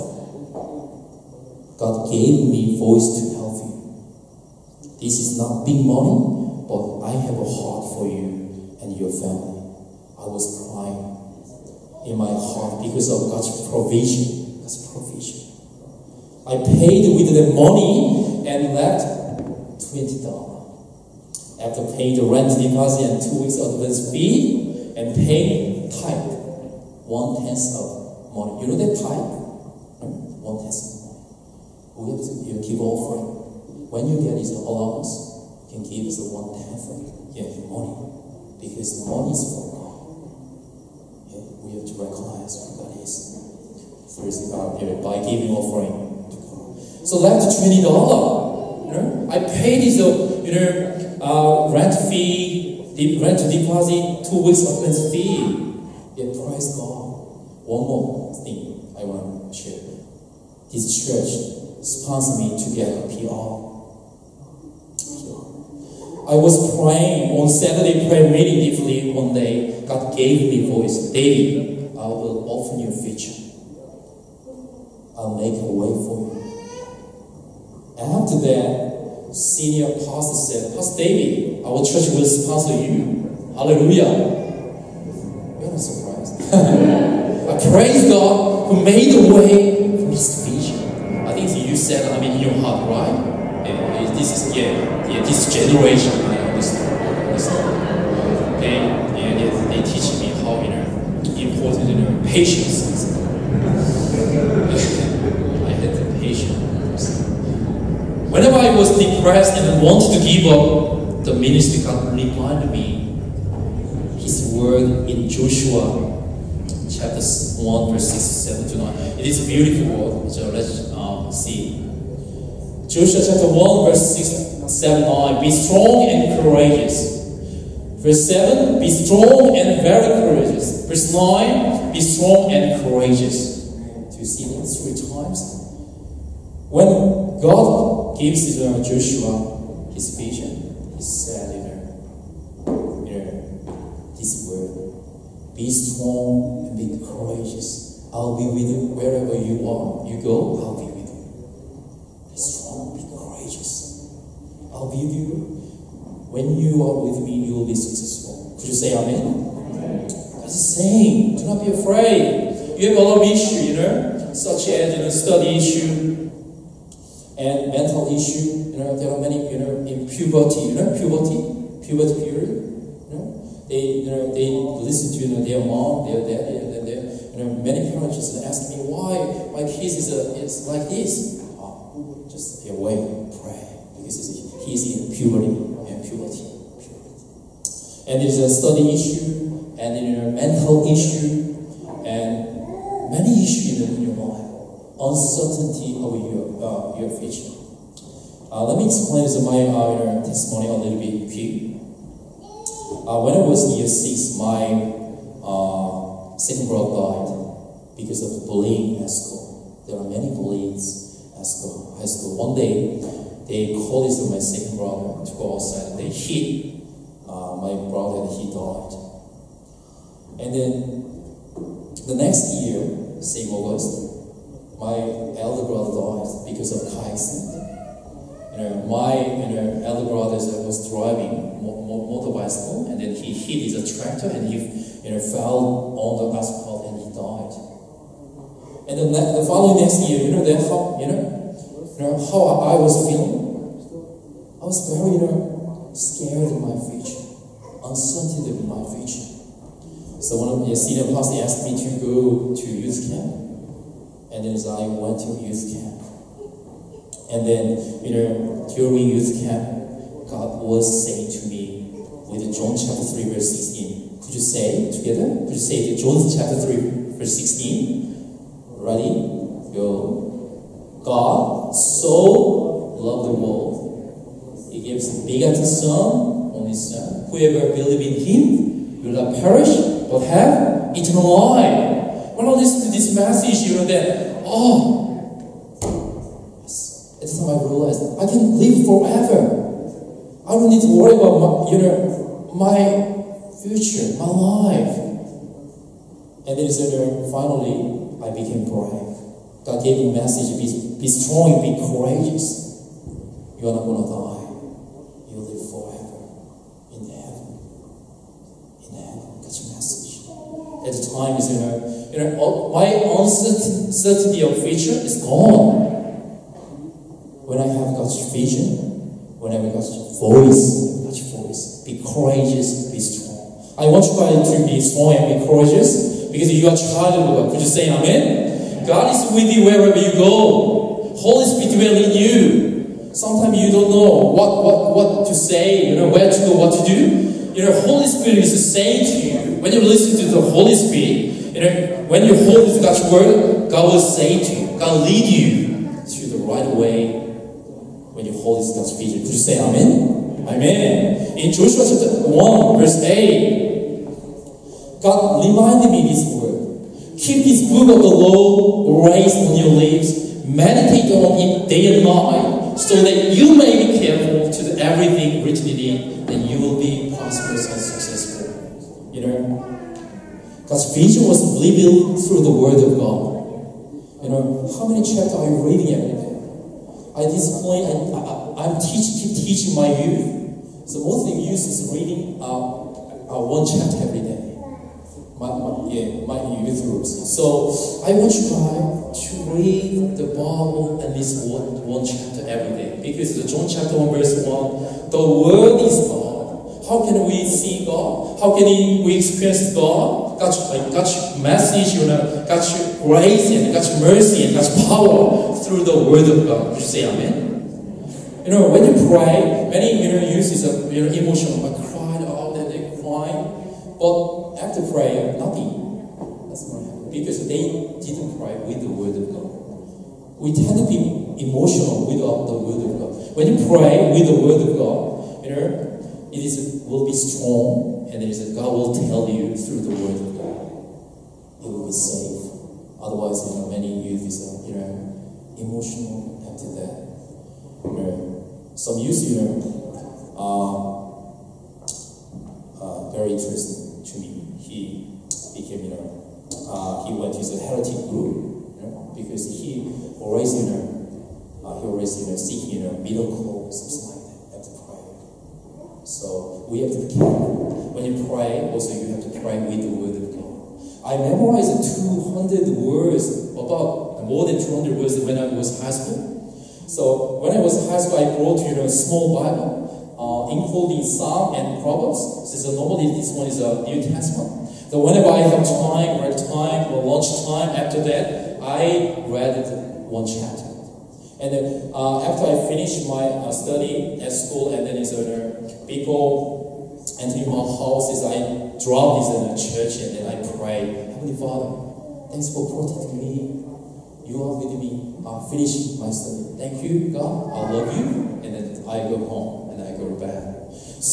God gave me voice to help you. This is not big money, but I have a heart for you and your family. I was crying in my heart because of God's provision. God's provision. I paid with the money and left twenty dollars. After paying the rent deposit and two weeks advance fee and paying tithe, one tenth of money. You know that tithe? One tenth of money. We have to you give offering. When you get his allowance, you can give us one tenth of yeah, money because money is for God. We have to recognize who God is through uh, you know, by giving offering to God. So that's twenty dollars. You know, I paid this uh, you know uh, rent fee, the rent deposit, two weeks advance fee. Yeah, praise God. One more thing I want to share. This church sponsored me to get a P R. I was praying on Saturday prayer meeting deeply one day. God gave me voice. David, I will open your future. I'll make a way for you. After that, senior pastor said, Pastor David, our church will sponsor you. Hallelujah. You're not surprised. I praise God who made a way for this vision. I think you said, I mean, in your heart, right? Yeah, this is, yeah, yeah, this generation, I understand. understand. Okay? Yeah, yeah, they teach me how, you know, important, you know, patience. I had the patience. Whenever I was depressed and wanted to give up, the ministry God reminded me His word in Joshua chapter one, verse six, seven to nine. It is a beautiful word, so let's um, see. Joshua chapter one, verse six, seven, nine. Be strong and courageous. Verse seven, be strong and very courageous. Verse nine, be strong and courageous. Do you see that three times? When God gives uh, Joshua his vision, he said, you know, you know, his word, be strong and be courageous. I'll be with you wherever you are. You go, I'll be with you. Be strong, be courageous. I'll be with you. When you are with me, you will be successful. Could you say amen? Amen. God is saying, do not be afraid. You have a lot of issues, you know, such as, you know, study issue and mental issue. You know, there are many, you know, in puberty, you know, puberty, puberty period. You know, they, you know, they listen to, you know, their mom, their dad, their, their, you know, many parents just ask me why my kids is, a, is like this. Oh, just be away, pray, because he's in puberty. Puberty. And there's a study issue, and then a mental issue, and many issues in your life. Uncertainty of your uh, your future. Uh, let me explain this in my uh, testimony a little bit quick. Uh, when I was year six, my uh, second brother died because of bullying at school. There are many bullies at school. High school. One day, they called this my second brother to go outside and they hit uh, my brother and he died. And then the next year, same August, my elder brother died because of car accident. You know, my you know, elder brother was driving mo mo motorbicycle and then he hit his tractor and he you know, fell on the asphalt and he died. And then the following next year, you know, that how, you know, You know, how I was feeling? I was very, you know, scared of my future, uncertainty of my future. So one of the senior pastor asked me to go to youth camp, and then as I went to youth camp, and then, you know, during youth camp, God was saying to me with John chapter three, verse sixteen. Could you say together? Could you say John chapter three, verse sixteen? Ready? Go. God so loved the world, He gives His begotten Son, only Son. Whoever believes in Him will not perish, but have eternal life. When I listen to this message, you know that, oh, yes, at the time I realized I can live forever. I don't need to worry about my, you know, my future, my life. And then so finally, I became brave. God gave me a message, be, be strong, be courageous. You are not going to die. You will live forever in heaven. In heaven. That's your message. At the time, you know, you know my uncertainty of future is gone. When I have God's vision, when I have God's voice, God's voice, be courageous, be strong. I want you guys to be strong and be courageous because you are a child of God. Could you say amen? God is with you wherever you go. Holy Spirit will in you. Sometimes you don't know what, what, what to say, you know, where to go, what to do. You know, Holy Spirit is saying to you, when you listen to the Holy Spirit, you know, when you hold to God's word, God will say to you, God will lead you to the right way when you hold God's vision. Could you say amen? Amen. In Joshua chapter one, verse eight, God reminded me this word. Keep this book of the law raised on your lips. Meditate on it day and night, so that you may be careful to do everything written in it, and you will be prosperous and successful. You know, God's vision was revealed through the Word of God. You know, how many chapters are you reading every day? At this point, I, I, I'm teach, keep teaching my youth. So most of the youth is reading uh, uh, one chapter every day. My, my, yeah, my youth groups. So I want you guys to read the Bible at least one, one chapter every day. Because the John chapter one verse one, the Word is God. How can we see God? How can we experience God? God's, like, God's message, you know, God's grace and God's mercy and God's power through the Word of God. Would you say amen? You know, when you pray, many, you know, uses a, you know, emotional, like cried out and they crying, but after prayer, nothing. That's not happening because they didn't pray with the Word of God. We tend to be emotional without the Word of God. When you pray with the Word of God, you know, it is will be strong, and it is God will tell you through the Word of God. It will be safe. Otherwise, you know, many youth is uh, you know emotional after that. You know, some youth, you know, are uh, very interesting to me. He became, you know, uh, he went to the heretic group, you know, because he always, you know, uh, he always, you know, seeking, you know, miracle, something like that after prayer. So we have to be careful. When you pray, also you have to pray with the Word of God. I memorized two hundred words, about more than two hundred words when I was high school. So when I was high school, I brought, you know, a small Bible, uh, including Psalm and Proverbs. So normally this one is a New Testament. So whenever I have time, break time, or lunch time, after that, I read it one chapter. And then uh, after I finished my uh, study at school, and then is uh, people enter my house, is I drop this in the church, and then I pray, Heavenly Father, thanks for protecting me. You are with me. I finish my study. Thank you, God. I love you. And then I go home and I go back.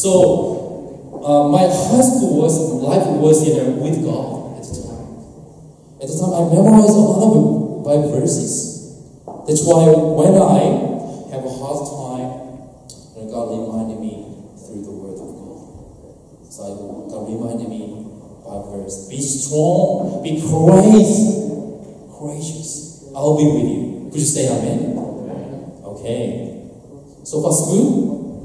So uh, my high school was life was, you know, with God at the time. At the time, I memorized a lot of Bible verses. That's why when I have a hard time, you know, God reminded me through the Word of God. So I, God reminded me by verse: be strong, be courageous, courageous. I'll be with you. Could you say amen? Okay. So far so good?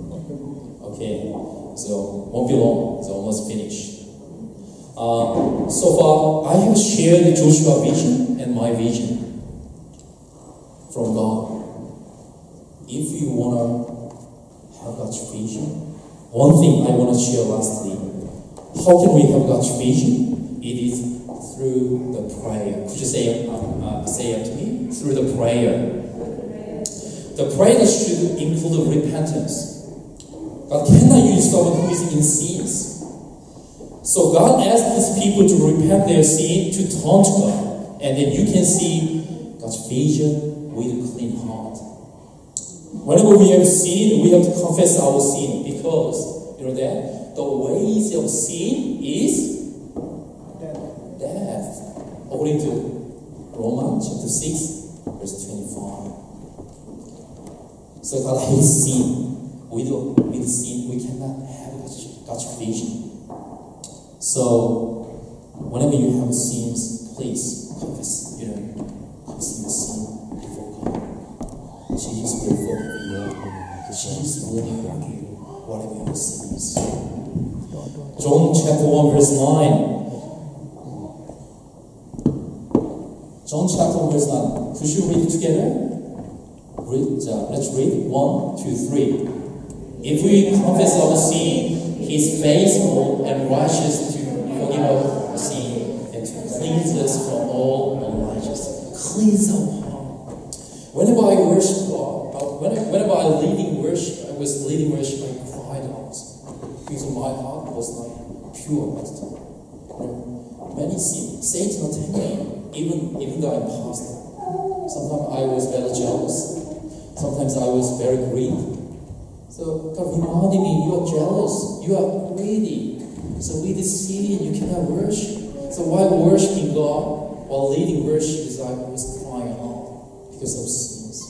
Okay. So won't be long. It's almost finished. Uh, so far, I have shared Joshua's vision and my vision from God. If you want to have God's vision, one thing I want to share lastly, how can we have God's vision? It is through the prayer. Could you say, uh, uh, say it to me? Through the prayer. The prayer should include repentance. God cannot use someone who is in sins. So God asked His people to repent their sin, to turn to God, and then you can see God's vision with a clean heart. Whenever we have sin, we have to confess our sin, because you know that the ways of sin is death, according to Romans chapter six, verse twenty-five. So God hates sin. With, with sin, we cannot have God's vision. So, whenever you have sins, please confess, you know, confess your sin before God. Jesus will forgive you. Jesus will help you, whatever your sins. John chapter one, verse nine. John chapter one, verse nine. Could you read it together? Read, uh, let's read. One, two, three. If we confess our sin, He is faithful and righteous to forgive our sin and to cleanse us from all unrighteousness. Cleanse our heart. Whenever I worship God, whenever, whenever I lead in worship, I was leading worship, I cried out because my heart was not pure at the time. Many sin, Satan attacked me, even even though I'm pastor. Sometimes I was very jealous. Sometimes I was very greedy. So God reminded me, you are jealous, you are greedy. So with this sin, you cannot worship. So while worshiping God, while leading worship, I was crying out because of sins.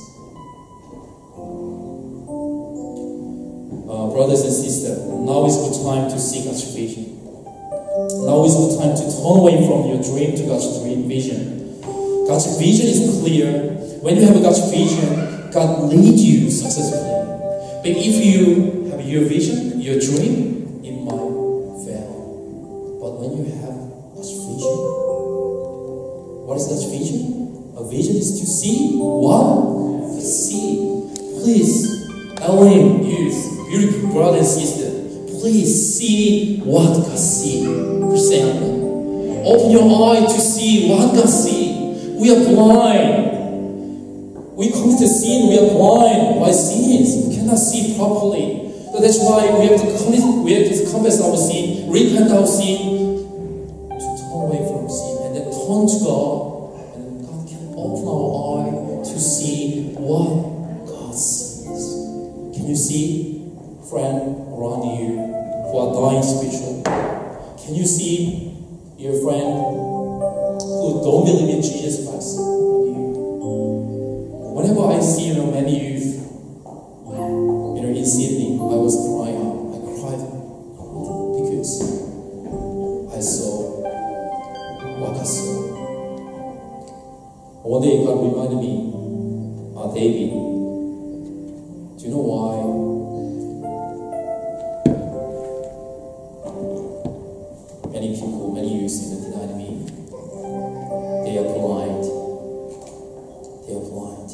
Uh, brothers and sisters, now is the time to seek God's vision. Now is the time to turn away from your dream to God's dream vision. God's vision is clear. When you have God's vision, God leads you successfully. But if you have your vision, your dream, it might fail. But when you have God's vision, what is God's vision? A vision is to see what? To see. Please, L M youth, beautiful brothers and sisters, please see what God sees. Say amen. Open your eye to see what God sees. We are blind. We commit sin, we are blind by sins. We cannot see properly. So that's why we have to commit, we have to confess our sin, repent our sin, to turn away from sin, and then turn to God, and God can open our eye to see what God sees. Can you see, friend around you who are dying spiritually? Can you see your friend who don't believe in Jesus Christ? Whenever I see, you know, many youth, you know, in Sydney, I was crying. I cried because I saw what I saw. One day God reminded me, uh, David, do you know why many people, many youth, you know, denied me? They are blind. They are blind.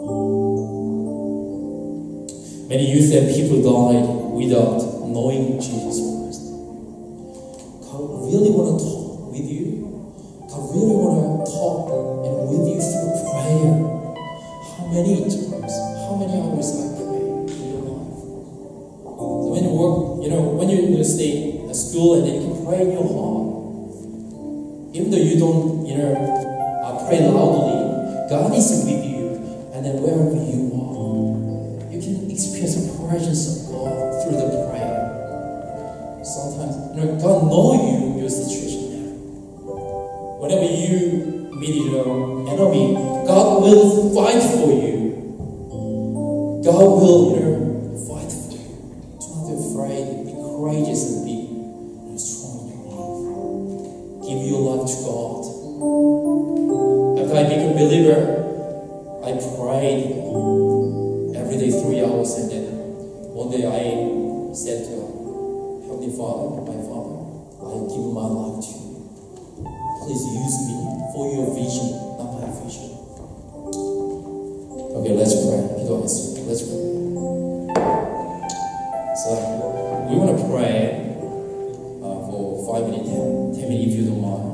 Many youth and people died without knowing Jesus Christ. God really want to talk with you. God really want to talk and with you through prayer. How many times, how many hours I pray in your life? So when you work, you know, when you, you stay at school and then you can pray in your heart, even though you don't, you know, uh, pray loudly, God is with you, and then wherever you are, you can experience the presence of God through the prayer. Sometimes, you know, God knows you, your situation now. Whenever you meet your enemy, God will fight for you. God will, you know, fight for you. Do not be afraid. Be courageous and be, you know, strong in your life. Give your life to God. After I became a believer, I prayed every day three hours, and then one day I said to Heavenly Father, my Father, I give my life to you. Please use me for your vision, not my vision. Okay, let's pray. Let's pray. So we want to pray uh, for five minutes, ten, ten minutes if you don't mind.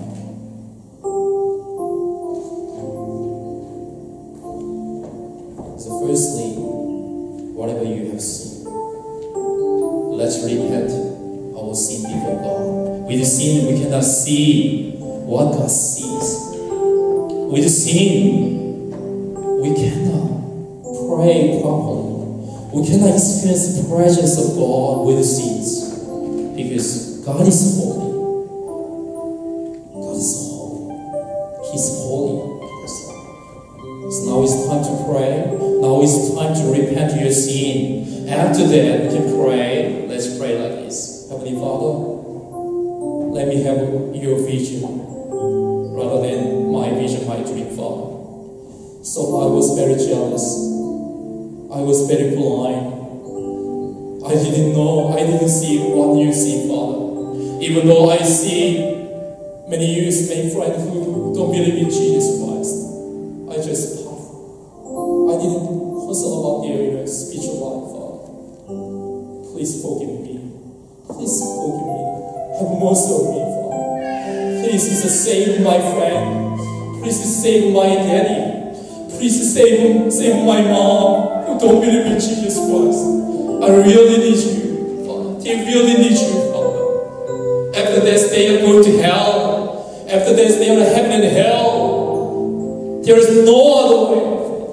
So firstly, whatever you have seen, let's repent our sin before God. With sin, we cannot see what God sees. With sin, we cannot pray properly. We cannot experience the presence of God with sins, because God is holy. God is holy. He's holy. So now it's time to pray. Now it's time to repent your sin. After that, we can pray. Let's pray like this. Heavenly Father, let me have your vision rather than my vision, my dream, Father. So I was very jealous. I was very blind. I didn't know, I didn't see what you see, Father. Even though I see many youth, many friends who don't believe in Jesus Christ, I just I didn't concern about their, you know, spiritual life, Father. Please forgive me. Please forgive me. Have mercy on me, Father. Please save my friend. Please save my daddy. Please save, save my mom who don't believe in Jesus Christ. I really need you, Father. They really need you, Father. After this, they are going to hell. After this, they are in heaven and hell. There is no other way.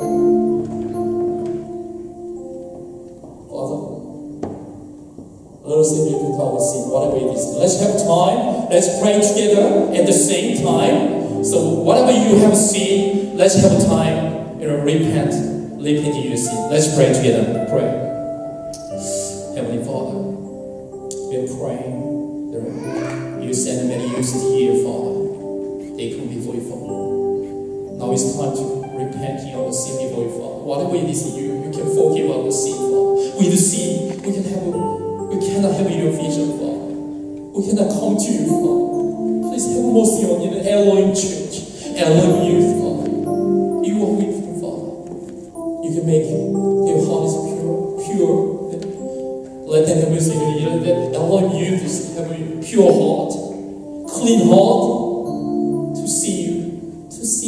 Father, let us repent our sin, whatever it is. Let's have time. Let's pray together at the same time. So whatever you have seen, let's have time. You know, repent, repent your sin. Let's pray together. Pray. Heavenly Father, we are praying. You send many youths here, Father. They come before you, Father. Now it's time to repent your sin before you, Father. Whatever it is you, you can forgive our sin, Father. With the sin, we can have, we cannot have your vision, Father. We cannot come to you, Father. Please have mercy on the Elohim Church, Elohim Youth, Father. You are with them, Father. You can make their heart is pure, pure. Let them have mercy on you. Let Elohim Youth have a pure heart, clean heart.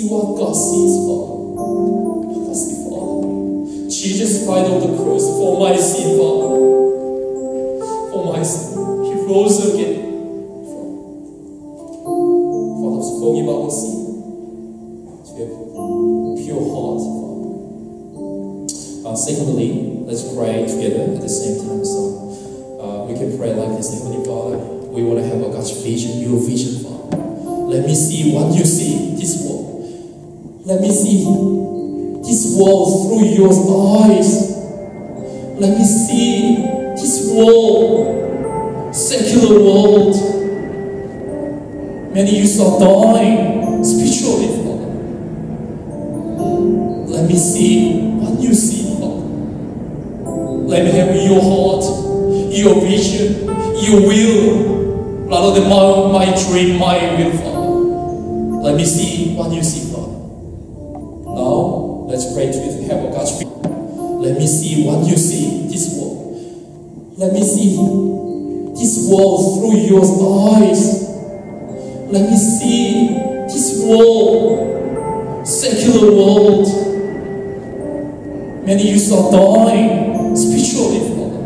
what God sees, Father. What God sees, Father. Jesus died on the cross for my sin, Father. For my sin. He rose again. Father, forgive our sin. To have pure heart, Father. Uh, secondly, let's pray together at the same time. So uh, we can pray like this. Heavenly Father, we want to have a God's vision, your vision, Father. Let me see what you see, this world. Let me see this world through your eyes. Let me see this world, secular world. Many youths are dying spiritually, Father. Let me see what you see, Father. Let me have your heart, your vision, your will, rather than my, my dream, my will, Father. Let me see what you see, Father. Now, let's pray to have a God's vision. Let me see what you see, this world. Let me see this world through your eyes. Let me see this world, secular world. Many youths are dying spiritually, Father.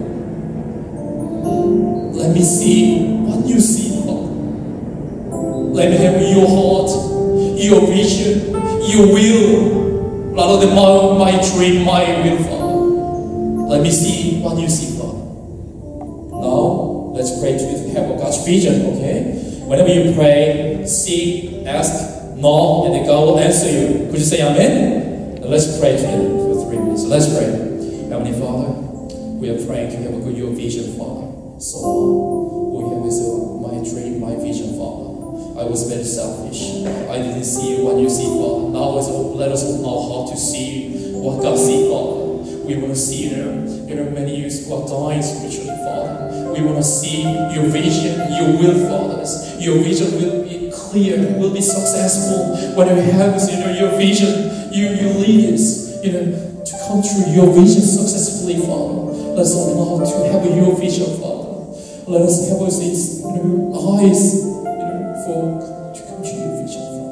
Let me see what you see, Father. Let me have your heart, your vision, your will, rather than my, my dream, my will, Father. Let me see what you see, Father. Now, let's pray to have a God's vision, okay? Whenever you pray, seek, ask, knock, and then God will answer you. Could you say amen? And let's pray together for three minutes. So let's pray. Heavenly Father, we are praying to have a good your vision, Father. So we have is my dream, my vision, Father. I was very selfish. I didn't see what you see, Father. Now let us know how to see what God sees, Father. We want to see there, there are many youths who are dying spiritually, Father. We want to see your vision, your will, Father. Your vision will be clear, will be successful. Whatever happens, you know, your vision, you, you lead us, you know, to come true your vision successfully, Father. Let us allow to have your vision, Father. Let us have us, you know, eyes, you know, for to come true your vision, Father.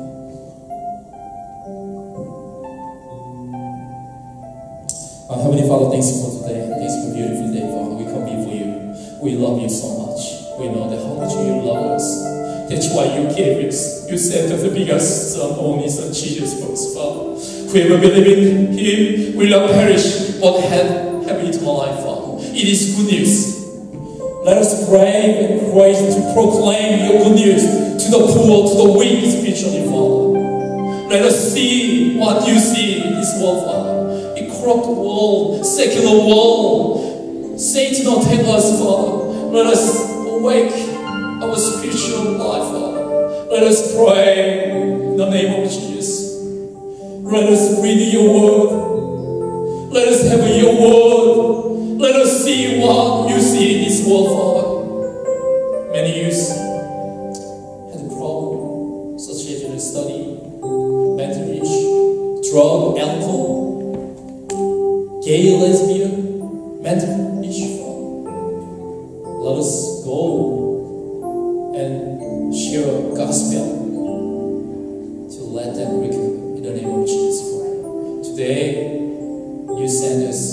Our Heavenly Father, thanks for today. Thanks for a beautiful day, Father. We come before you. We love you so much. We know that how much you love us. That's why you gave us. You sent the biggest Son, only Son, Jesus for us, Father. Whoever believes in Him will not perish, but have, have eternal life, Father. It is good news. Let us pray and praise to proclaim your good news to the poor, to the weak spiritually, Father. Let us see what you see in this world, Father. A corrupt world, secular world. Satan will take us, Father. Let us awake our spiritual life, Father. Let us pray in the name of Jesus. Let us read your word. Let us have your word. Let us see what you see in this world, Father. Many youths had a problem, such as in study, mental issue, drug, alcohol, gay, lesbian, mental issue, Father. Let us go and share a gospel to let them recover in the name of Jesus. Today, you send us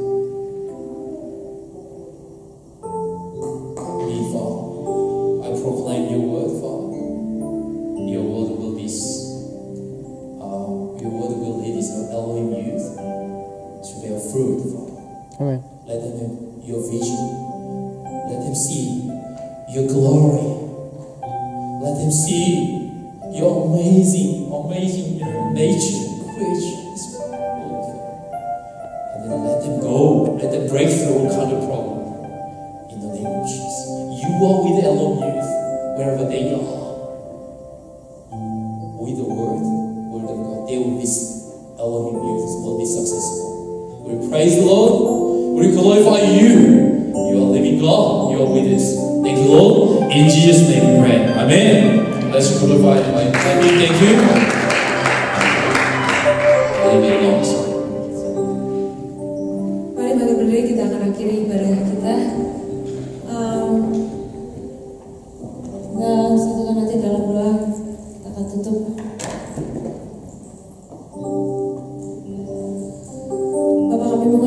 me, Father. I proclaim your word, Father. Your word will be, uh, your word will lead us Elohim youth to bear fruit, Father. Amen. Let them have your vision. Let them see your glory. Let them see your amazing, amazing your nature, creation. And then let them go. Let them break through all kind of problem. In the name of Jesus. You are with Elohim youth, wherever they are. With the word, word of God, they will be Elohim youth will be successful. We praise the Lord. We glorify you. You are living God. You are with us. Thank you, Lord. In Jesus' name we pray. Amen. Let's glorify Him. Thank you. Thank you. Amen. Mari bagi berdiri kita akan akhiri ibadah kita. Um, nah, setelah nanti dalam doa kita akan tutup.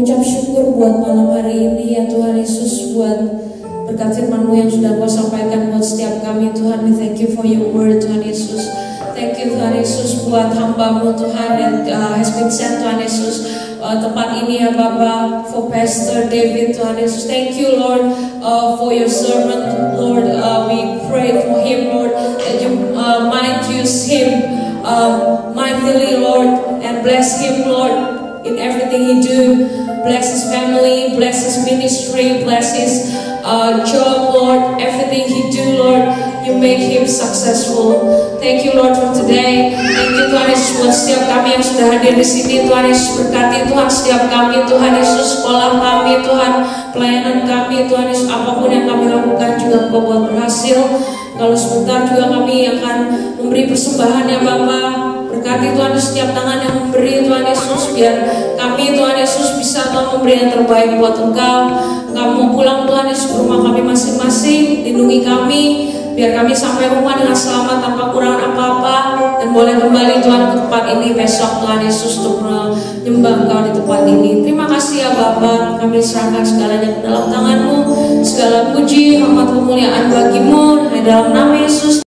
mengucap syukur buat malam hari ini ya Tuhan Yesus, buat berkat firman-Mu yang sudah Kau sampaikan buat setiap kami Tuhan. We thank you for your word Tuhan Yesus. Thank you Tuhan Yesus buat hamba-Mu Tuhan yang uh, has been sent Tuhan Yesus uh, tempat ini ya Bapa, for Pastor David Tuhan Yesus. Thank you Lord uh, for your servant Lord. Uh, we pray for him Lord, that you uh, might use him uh, mightily Lord, and bless him Lord in everything he do. Bless his family, bless his ministry, bless his uh, job Lord, everything he do Lord, you make him successful. Thank you Lord for today. Thank you Tuhan Yesus buat setiap kami yang sudah hadir di sini. Tuhan Yesus berkati Tuhan setiap kami Tuhan Yesus, sekolah kami Tuhan, pelayanan kami Tuhan Yesus, apapun yang kami lakukan juga Kau buat berhasil. Kalau sebentar juga kami akan memberi persembahan ya Bapa. Berkati Tuhan setiap tangan yang memberi Tuhan Yesus, biar kami Tuhan Yesus bisa Tuhan memberi yang terbaik buat Engkau. Kami mau pulang Tuhan Yesus ke rumah kami masing-masing, lindungi kami, biar kami sampai rumah dengan selamat tanpa kurang apa-apa, dan boleh kembali Tuhan ke tempat ini besok Tuhan Yesus untuk menyembah Engkau di tempat ini. Terima kasih ya Bapa, kami serahkan segalanya ke dalam tangan-Mu, segala puji, hormat, kemuliaan bagi-Mu, dalam nama Yesus.